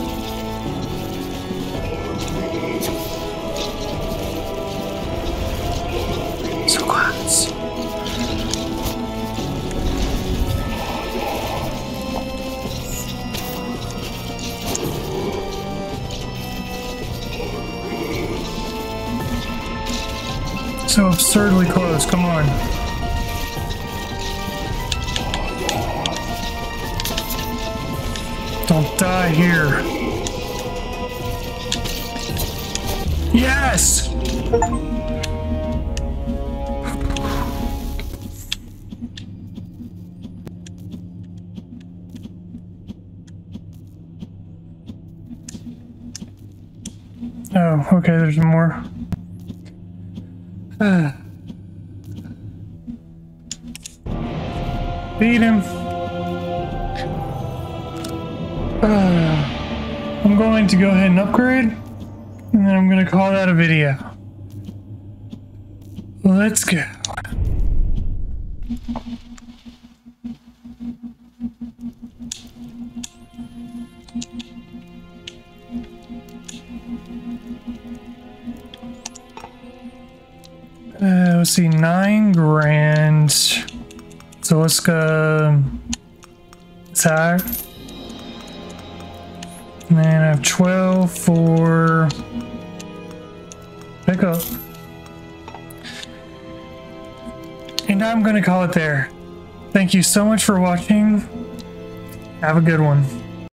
So close. So absurdly close, come on. Don't die here. Yes! Oh, okay, there's more. Ah. Beat him. Uh, I'm going to go ahead and upgrade, and then I'm going to call that a video. Let's go. Uh, let's see, nine grand. So let's go attack. And then I have twelve for pickup. And I'm going to call it there. Thank you so much for watching. Have a good one.